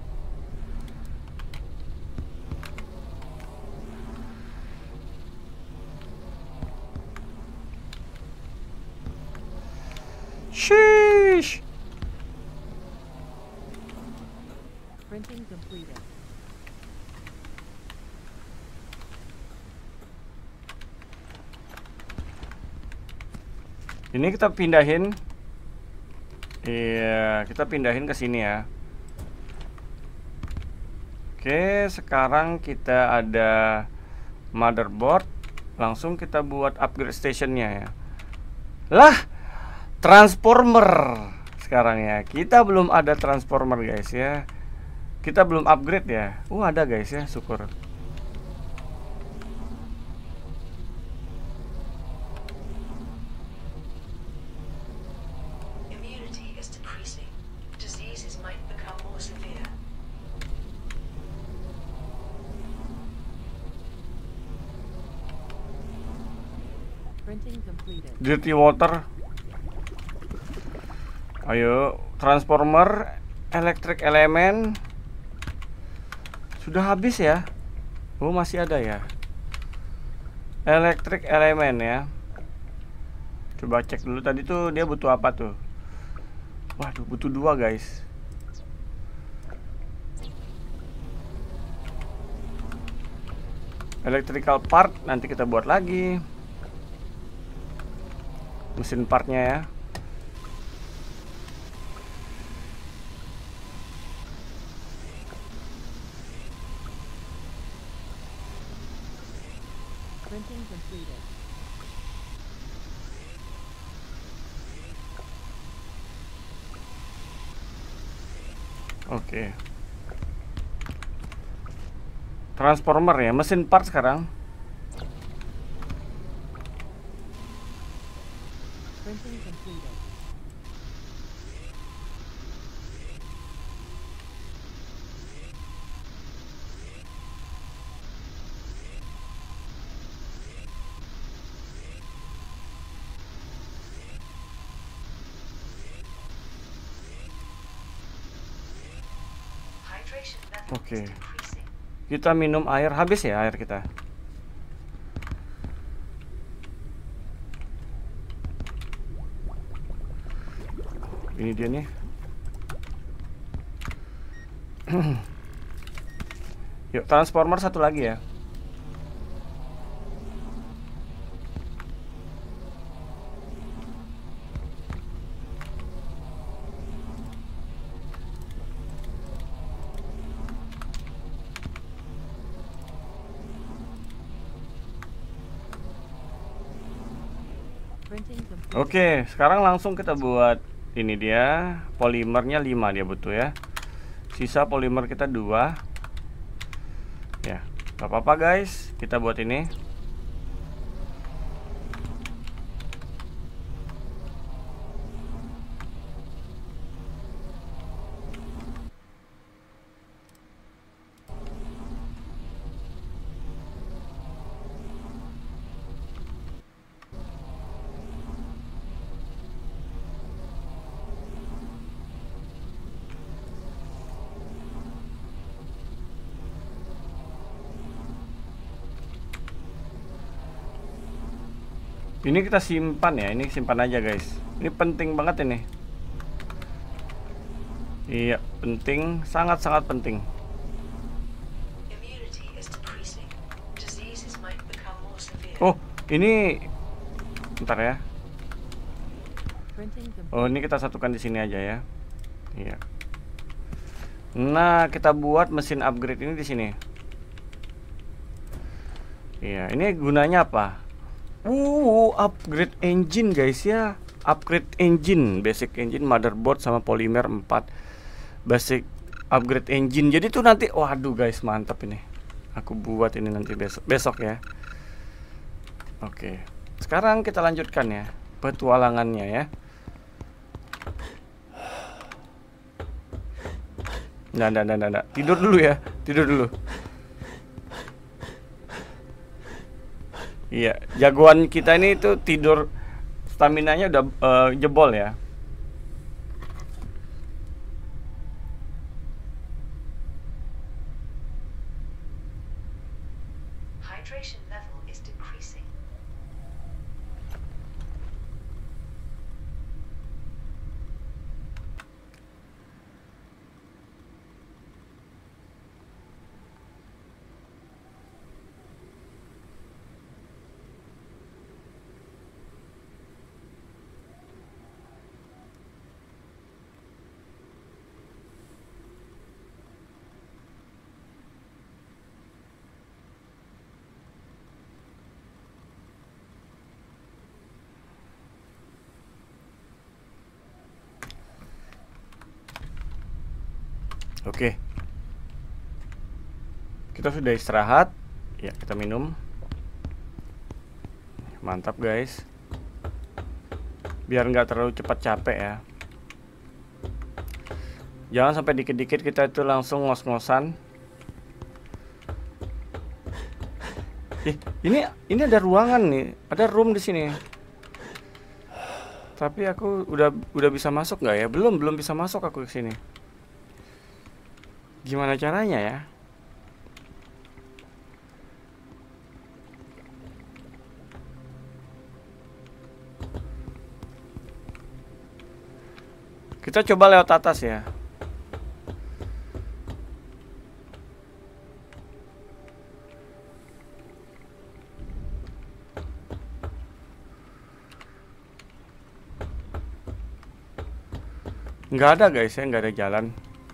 Sheesh. Printing completed. Ini kita pindahin. Iya, kita pindahin ke sini ya. Oke, sekarang kita ada motherboard. Langsung kita buat upgrade stationnya ya. Lah, transformer sekarang ya. Kita belum ada transformer guys ya. Kita belum upgrade ya. Uh, ada guys ya, syukur. Printing completed. Dirty water. Ayo, transformer, electric element. Sudah habis ya? Oh, masih ada ya. Electric element ya. Coba cek dulu tadi tuh dia butuh apa tuh. Waduh, butuh dua guys. Electrical part nanti kita buat lagi. Mesin partnya ya. Printing completed. Oke. Transformer ya, mesin part sekarang. Printing completed. Hydration level Oke. is decreasing. Kita minum air, habis ya air kita. Ini dia nih. Yuk, transformer satu lagi ya. Printing complete. Oke, sekarang langsung kita buat ini dia. Polimernya lima dia butuh ya. Sisa polimer kita dua. Ya, gak apa-apa guys. Kita buat ini. Ini kita simpan ya, ini simpan aja guys. Ini penting banget ini. Iya, penting, sangat-sangat penting. Immunity is decreasing. Diseases might become more severe. Oh, ini bentar ya. Printing complete. Oh, ini kita satukan di sini aja ya. Iya. Nah, kita buat mesin upgrade ini di sini. Iya, ini gunanya apa? Uh, upgrade engine guys ya. Upgrade engine, basic engine, motherboard sama polimer empat. Basic upgrade engine. Jadi tuh nanti, waduh guys, mantap ini. Aku buat ini nanti besok besok ya. Oke. Sekarang kita lanjutkan ya petualangannya ya. Nggak, nggak, nggak, nggak. Tidur dulu ya, tidur dulu. Iya, jagoan kita ini itu tidur, staminanya udah uh, jebol ya. Hydration level is decreasing. Oke. Kita sudah istirahat. Ya, kita minum. Mantap guys. Biar nggak terlalu cepat capek ya. Jangan sampai dikit-dikit kita itu langsung ngos-ngosan. Ih, Ini ini ada ruangan nih, ada room di sini. Tapi aku udah udah bisa masuk nggak ya? Belum, belum bisa masuk aku ke sini. Gimana caranya ya? Kita coba lewat atas ya. Nggak ada guys ya, nggak ada jalan.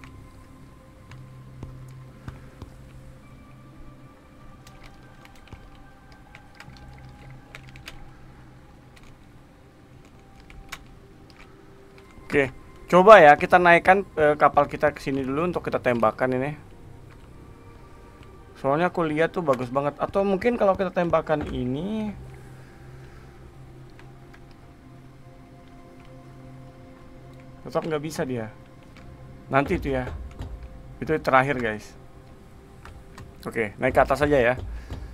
Oke, coba ya kita naikkan eh, kapal kita ke sini dulu untuk kita tembakan ini. Soalnya aku lihat tuh bagus banget. Atau mungkin kalau kita tembakan ini, tetap nggak bisa dia. Nanti itu ya. Itu terakhir guys. Oke, naik ke atas aja ya.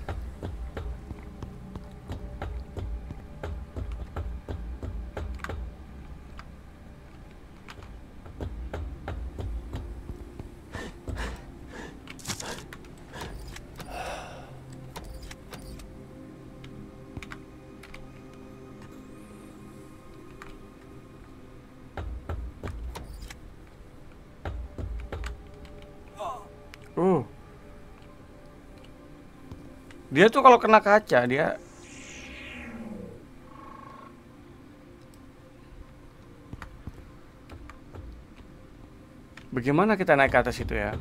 Uh. Dia tuh kalau kena kaca dia bagaimana kita naik ke atas itu ya?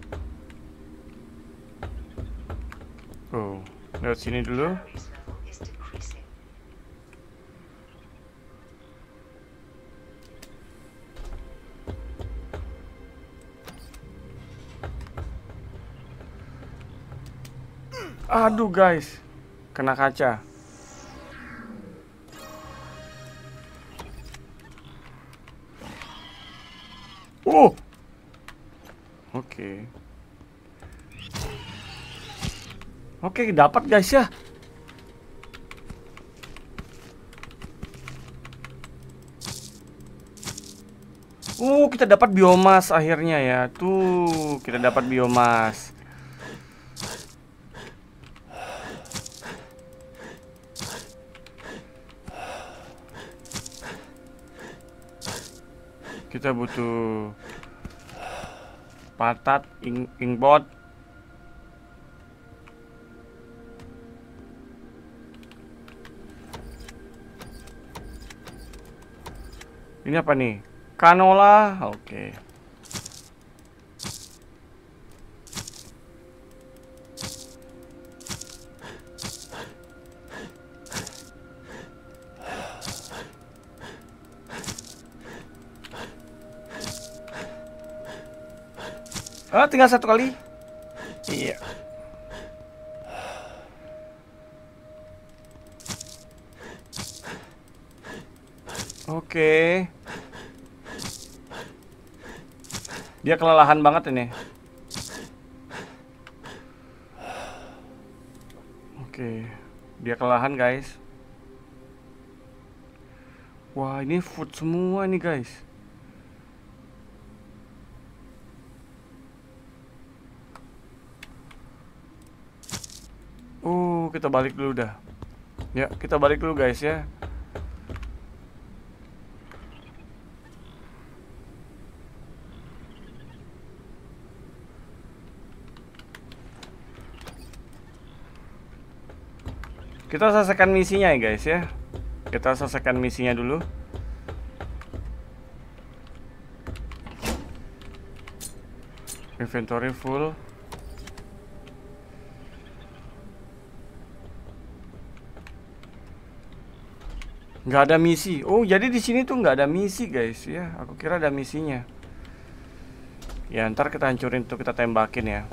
Oh, lewat sini dulu. Aries level is decreasing. Aduh guys, kena kaca. Oh, oke, oke dapat guys ya. Oh, kita dapat biomas akhirnya ya. Tuh, kita dapat biomas. Kita butuh patat, ing ingbot. Ini apa nih? Kanola, oke. Ah, tinggal satu kali. Iya. Oke. Dia kelelahan banget ini. Oke. Dia kelelahan, guys. Wah, ini food semua nih, guys. Uh, kita balik dulu dah. Ya, kita balik dulu guys ya. Kita selesaikan misinya ya guys ya. Kita selesaikan misinya dulu. Inventory full. Nggak ada misi. Oh, jadi di sini tuh nggak ada misi, guys ya. Aku kira ada misinya. Ya, ntar kita hancurin tuh, kita tembakin ya.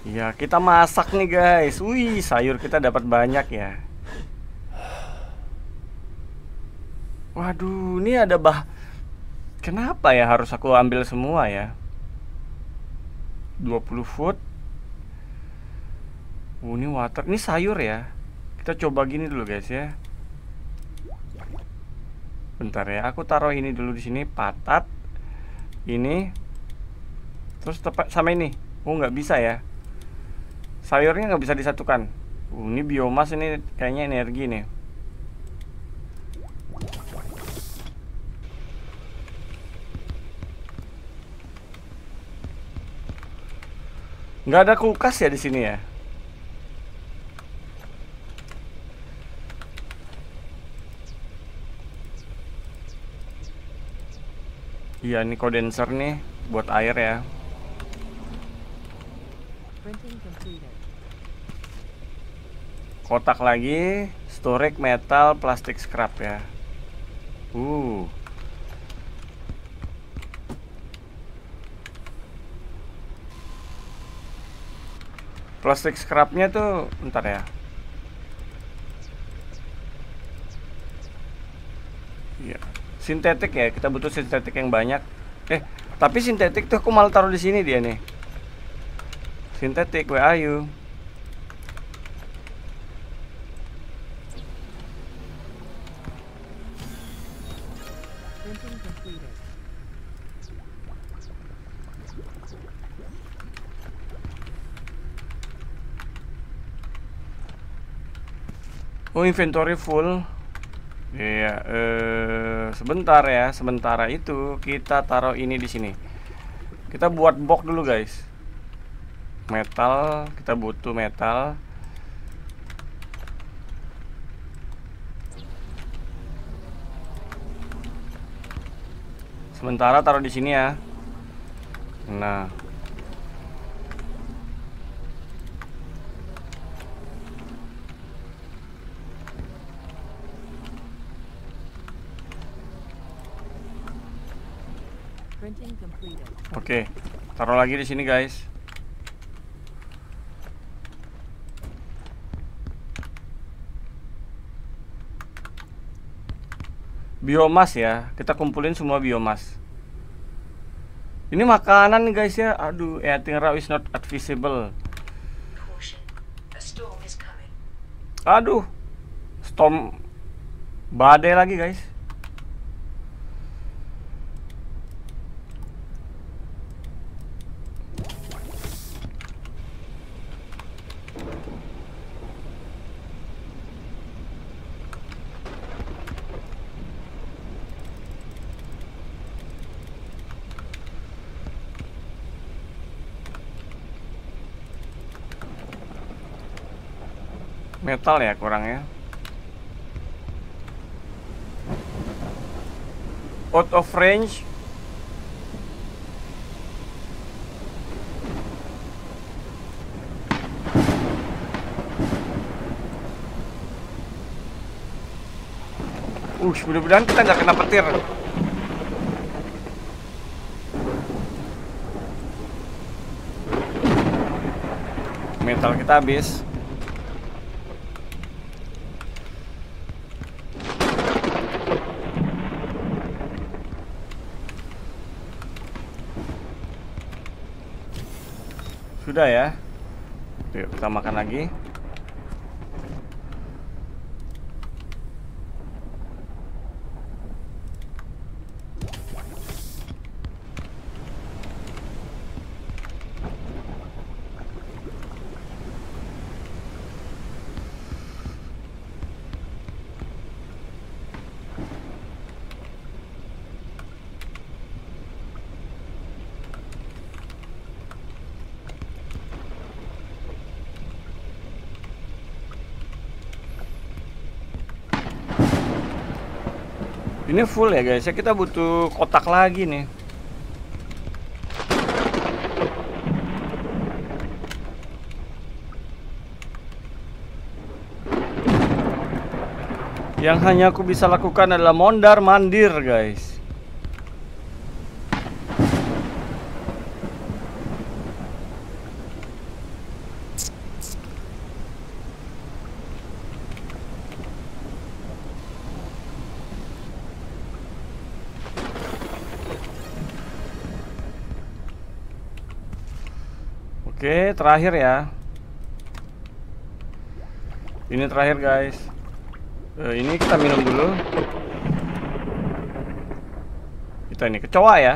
Ya, kita masak nih guys. Wih, sayur kita dapat banyak ya. Waduh, ini ada bah. Kenapa ya harus aku ambil semua ya? dua puluh foot. Oh, ini water. Ini sayur ya. Kita coba gini dulu guys ya. Bentar ya, aku taruh ini dulu di sini, patat. Ini. Terus tepat sama ini. Oh, nggak bisa ya. Sayurnya nggak bisa disatukan. Uh, ini biomas, ini kayaknya energi nih. Nggak ada kulkas ya di sini ya. Iya, ini kondenser nih buat air ya. Printing completed. Kotak lagi, storage metal, plastik scrap ya. Uh. Plastik scrapnya tuh, bentar ya. Iya, sintetik ya. Kita butuh sintetik yang banyak. Eh, tapi sintetik tuh aku malah taruh di sini dia nih. Sintetik, where are you? Printing completed. Oh, inventory full. Iya, eh, sebentar ya. Sementara itu kita taruh ini di sini. Kita buat box dulu guys. Metal, kita butuh metal. Sementara taruh di sini ya. Nah. Printing completed. Oke, taruh lagi di sini guys. Biomas ya, kita kumpulin semua biomas. Ini makanan nih guys ya. Aduh, eating raw is not advisable. Caution. A storm is coming. Aduh, storm badai lagi guys. Metal ya kurangnya. Out of range. Uh, mudah-mudahan kita nggak kena petir. Metal kita habis. Sudah ya. Yuk kita makan lagi. Ini full ya guys ya, kita butuh kotak lagi nih. Yang hanya aku bisa lakukan adalah mondar mandir guys. Oke, terakhir ya. Ini terakhir guys. Uh, ini kita minum dulu. Kita ini kecoa ya.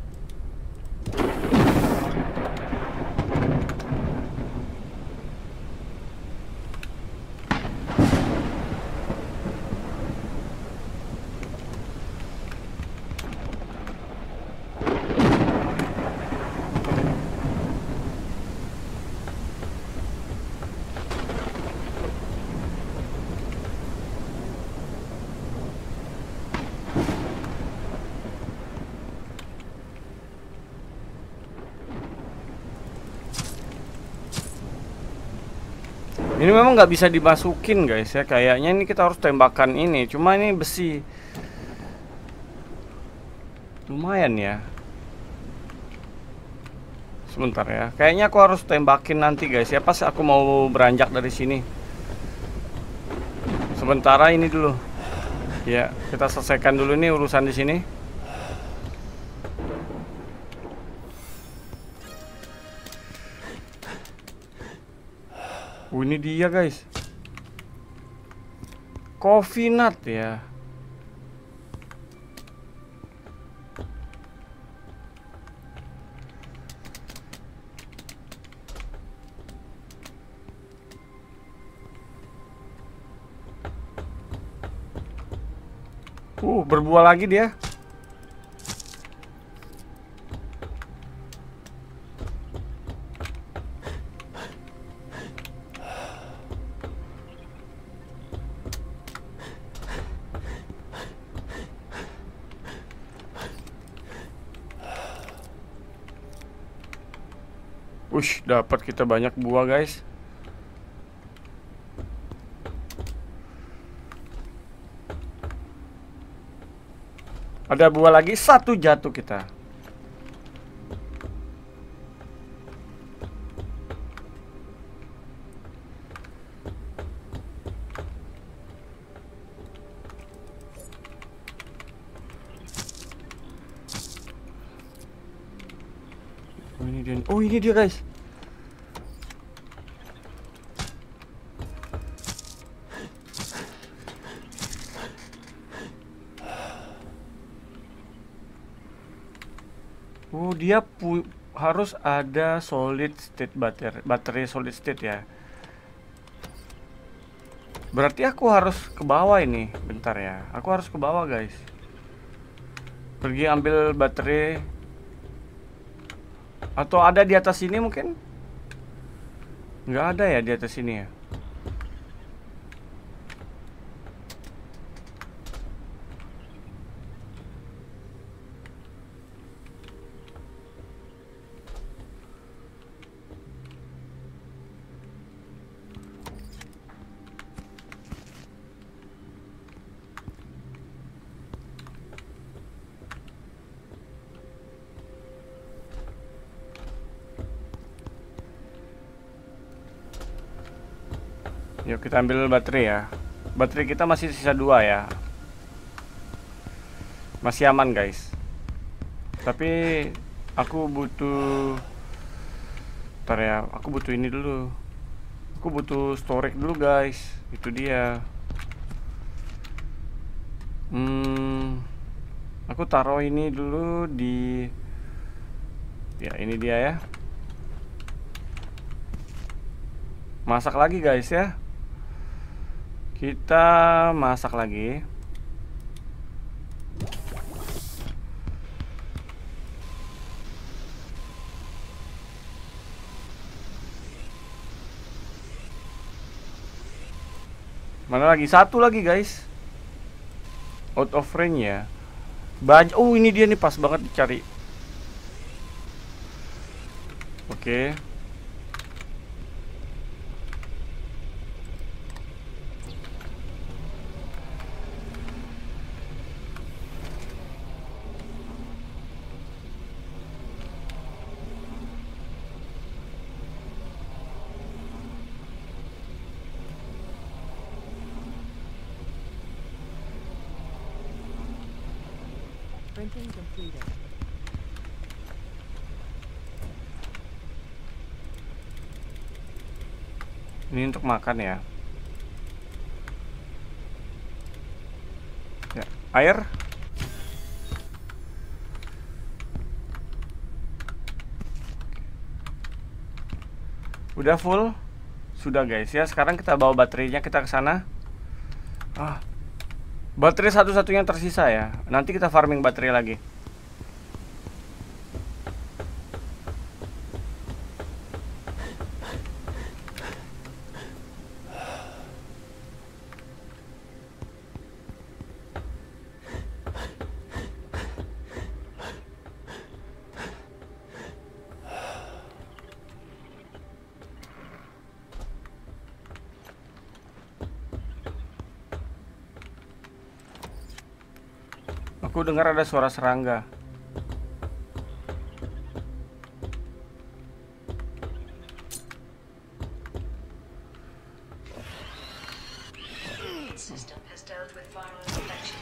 Ini memang nggak bisa dimasukin guys ya. Kayaknya ini kita harus tembakan ini. Cuma ini besi. Lumayan ya. Sebentar ya. Kayaknya aku harus tembakin nanti guys ya. Pas aku mau beranjak dari sini. Sementara ini dulu. Ya, kita selesaikan dulu nih urusan di sini. Oh, ini dia guys. Coffee nut ya. Uh, berbuah lagi dia. Ush, dapat kita banyak buah guys. Ada buah lagi, satu jatuh kita. Oh ini dia, oh ini dia guys. Oh dia pu harus ada solid state baterai, baterai solid state ya. Berarti aku harus ke bawah ini. Bentar ya, aku harus ke bawah guys. Pergi ambil baterai. Atau ada di atas sini mungkin? Nggak ada ya di atas sini ya. Yuk kita ambil baterai ya. Baterai kita masih sisa dua ya. Masih aman guys. Tapi aku butuh, ntar ya, aku butuh ini dulu. Aku butuh storage dulu guys. Itu dia. Hmm, aku taruh ini dulu di, ya ini dia ya. Masak lagi guys ya. Kita masak lagi. Mana lagi? Satu lagi guys. Out of range ya. Banyak. Oh ini dia nih, pas banget dicari. Oke. Okay. Printing completed. Ini untuk makan ya. Ya, air. Udah full. Sudah guys ya. Sekarang kita bawa baterainya kita ke sana. Ah. Baterai satu-satunya yang tersisa ya. Nanti kita farming baterai lagi. Aku dengar ada suara serangga. System has dealt with viral infection.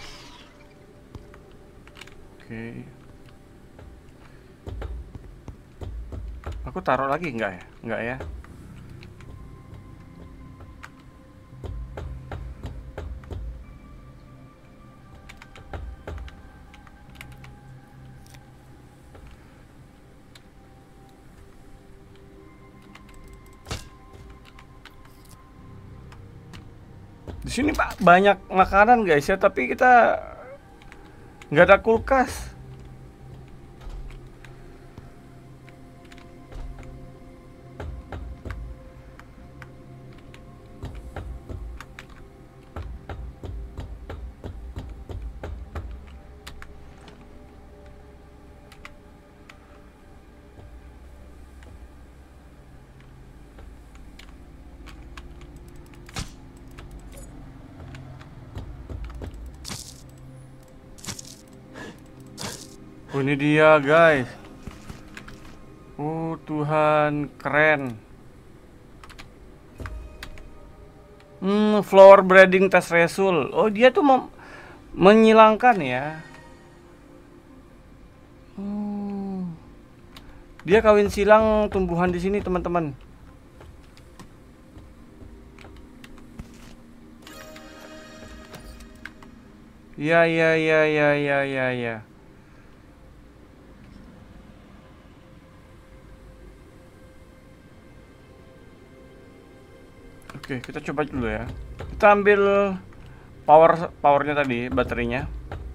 Oke. Aku taruh lagi enggak ya? Enggak ya? Di sini Pak banyak makanan guys ya, tapi kita nggak ada kulkas. Oh, ini dia guys. Oh Tuhan, keren. Hmm, flower breeding test result. Oh, dia tuh mem menyilangkan ya. Hmm. Dia kawin silang tumbuhan di sini, teman-teman. Ya ya ya ya ya ya ya. Oke, kita coba dulu ya. Kita ambil power powernya tadi, baterainya.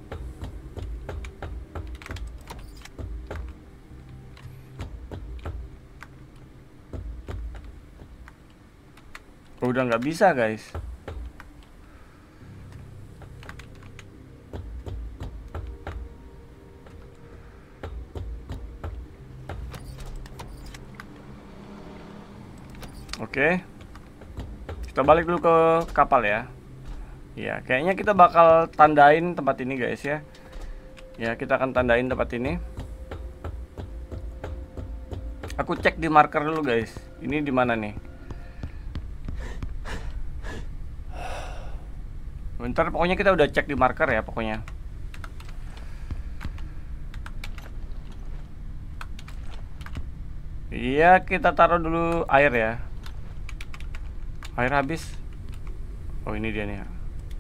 Oh, udah nggak bisa guys. Oke. Kita balik dulu ke kapal ya. Ya, kayaknya kita bakal tandain tempat ini guys ya. Ya, kita akan tandain tempat ini. Aku cek di marker dulu guys. Ini di mana nih? Bentar, pokoknya kita udah cek di marker ya pokoknya. Iya, kita taruh dulu air ya. Air habis. Oh, ini dia nih.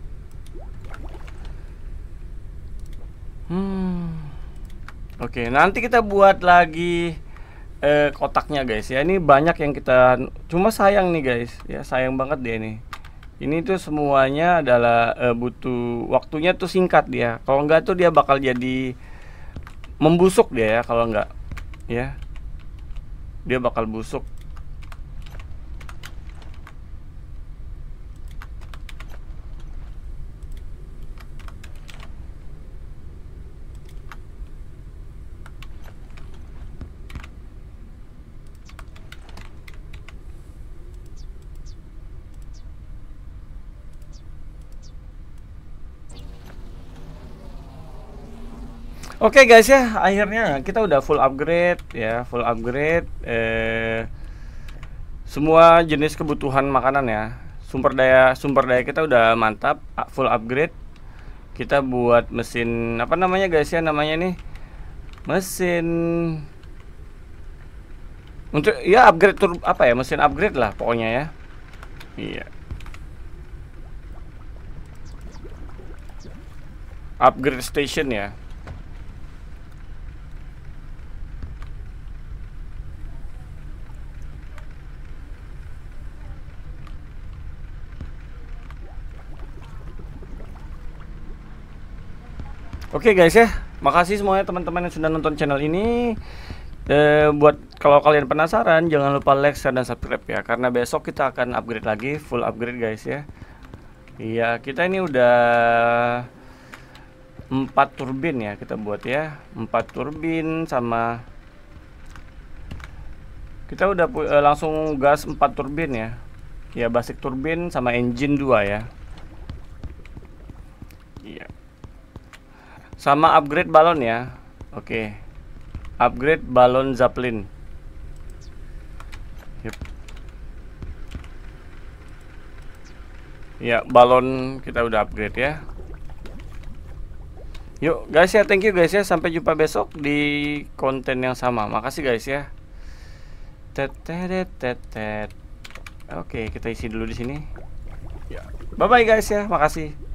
Hmm. Oke, nanti kita buat lagi eh, kotaknya guys ya. Ini banyak yang kita, cuma sayang nih guys ya, sayang banget dia nih. Ini tuh semuanya adalah eh, butuh waktunya tuh singkat dia. Kalau enggak tuh dia bakal jadi membusuk dia ya, kalau enggak ya. Dia bakal busuk. Oke guys ya, akhirnya kita udah full upgrade ya, full upgrade eh, semua jenis kebutuhan makanan ya. Sumber daya sumber daya kita udah mantap, full upgrade. Kita buat mesin apa namanya guys ya, namanya nih mesin untuk ya upgrade tur apa ya, mesin upgrade lah pokoknya ya. Iya. Upgrade station ya. Oke guys ya, makasih semuanya teman-teman yang sudah nonton channel ini. Eh, buat kalau kalian penasaran, jangan lupa like, share, dan subscribe ya, karena besok kita akan upgrade lagi, full upgrade guys ya. Iya, kita ini udah empat turbin ya kita buat ya, empat turbin sama kita udah eh, langsung gas empat turbin ya. Ya basic turbin sama engine dua ya. Iya. Sama upgrade balon ya. Oke. Upgrade balon Zeppelin. Yep. Ya, balon kita udah upgrade ya. Yuk guys ya, thank you guys ya. Sampai jumpa besok di konten yang sama. Makasih guys ya. Tetet tetet. Oke, kita isi dulu di sini. Ya. Bye bye guys ya. Makasih.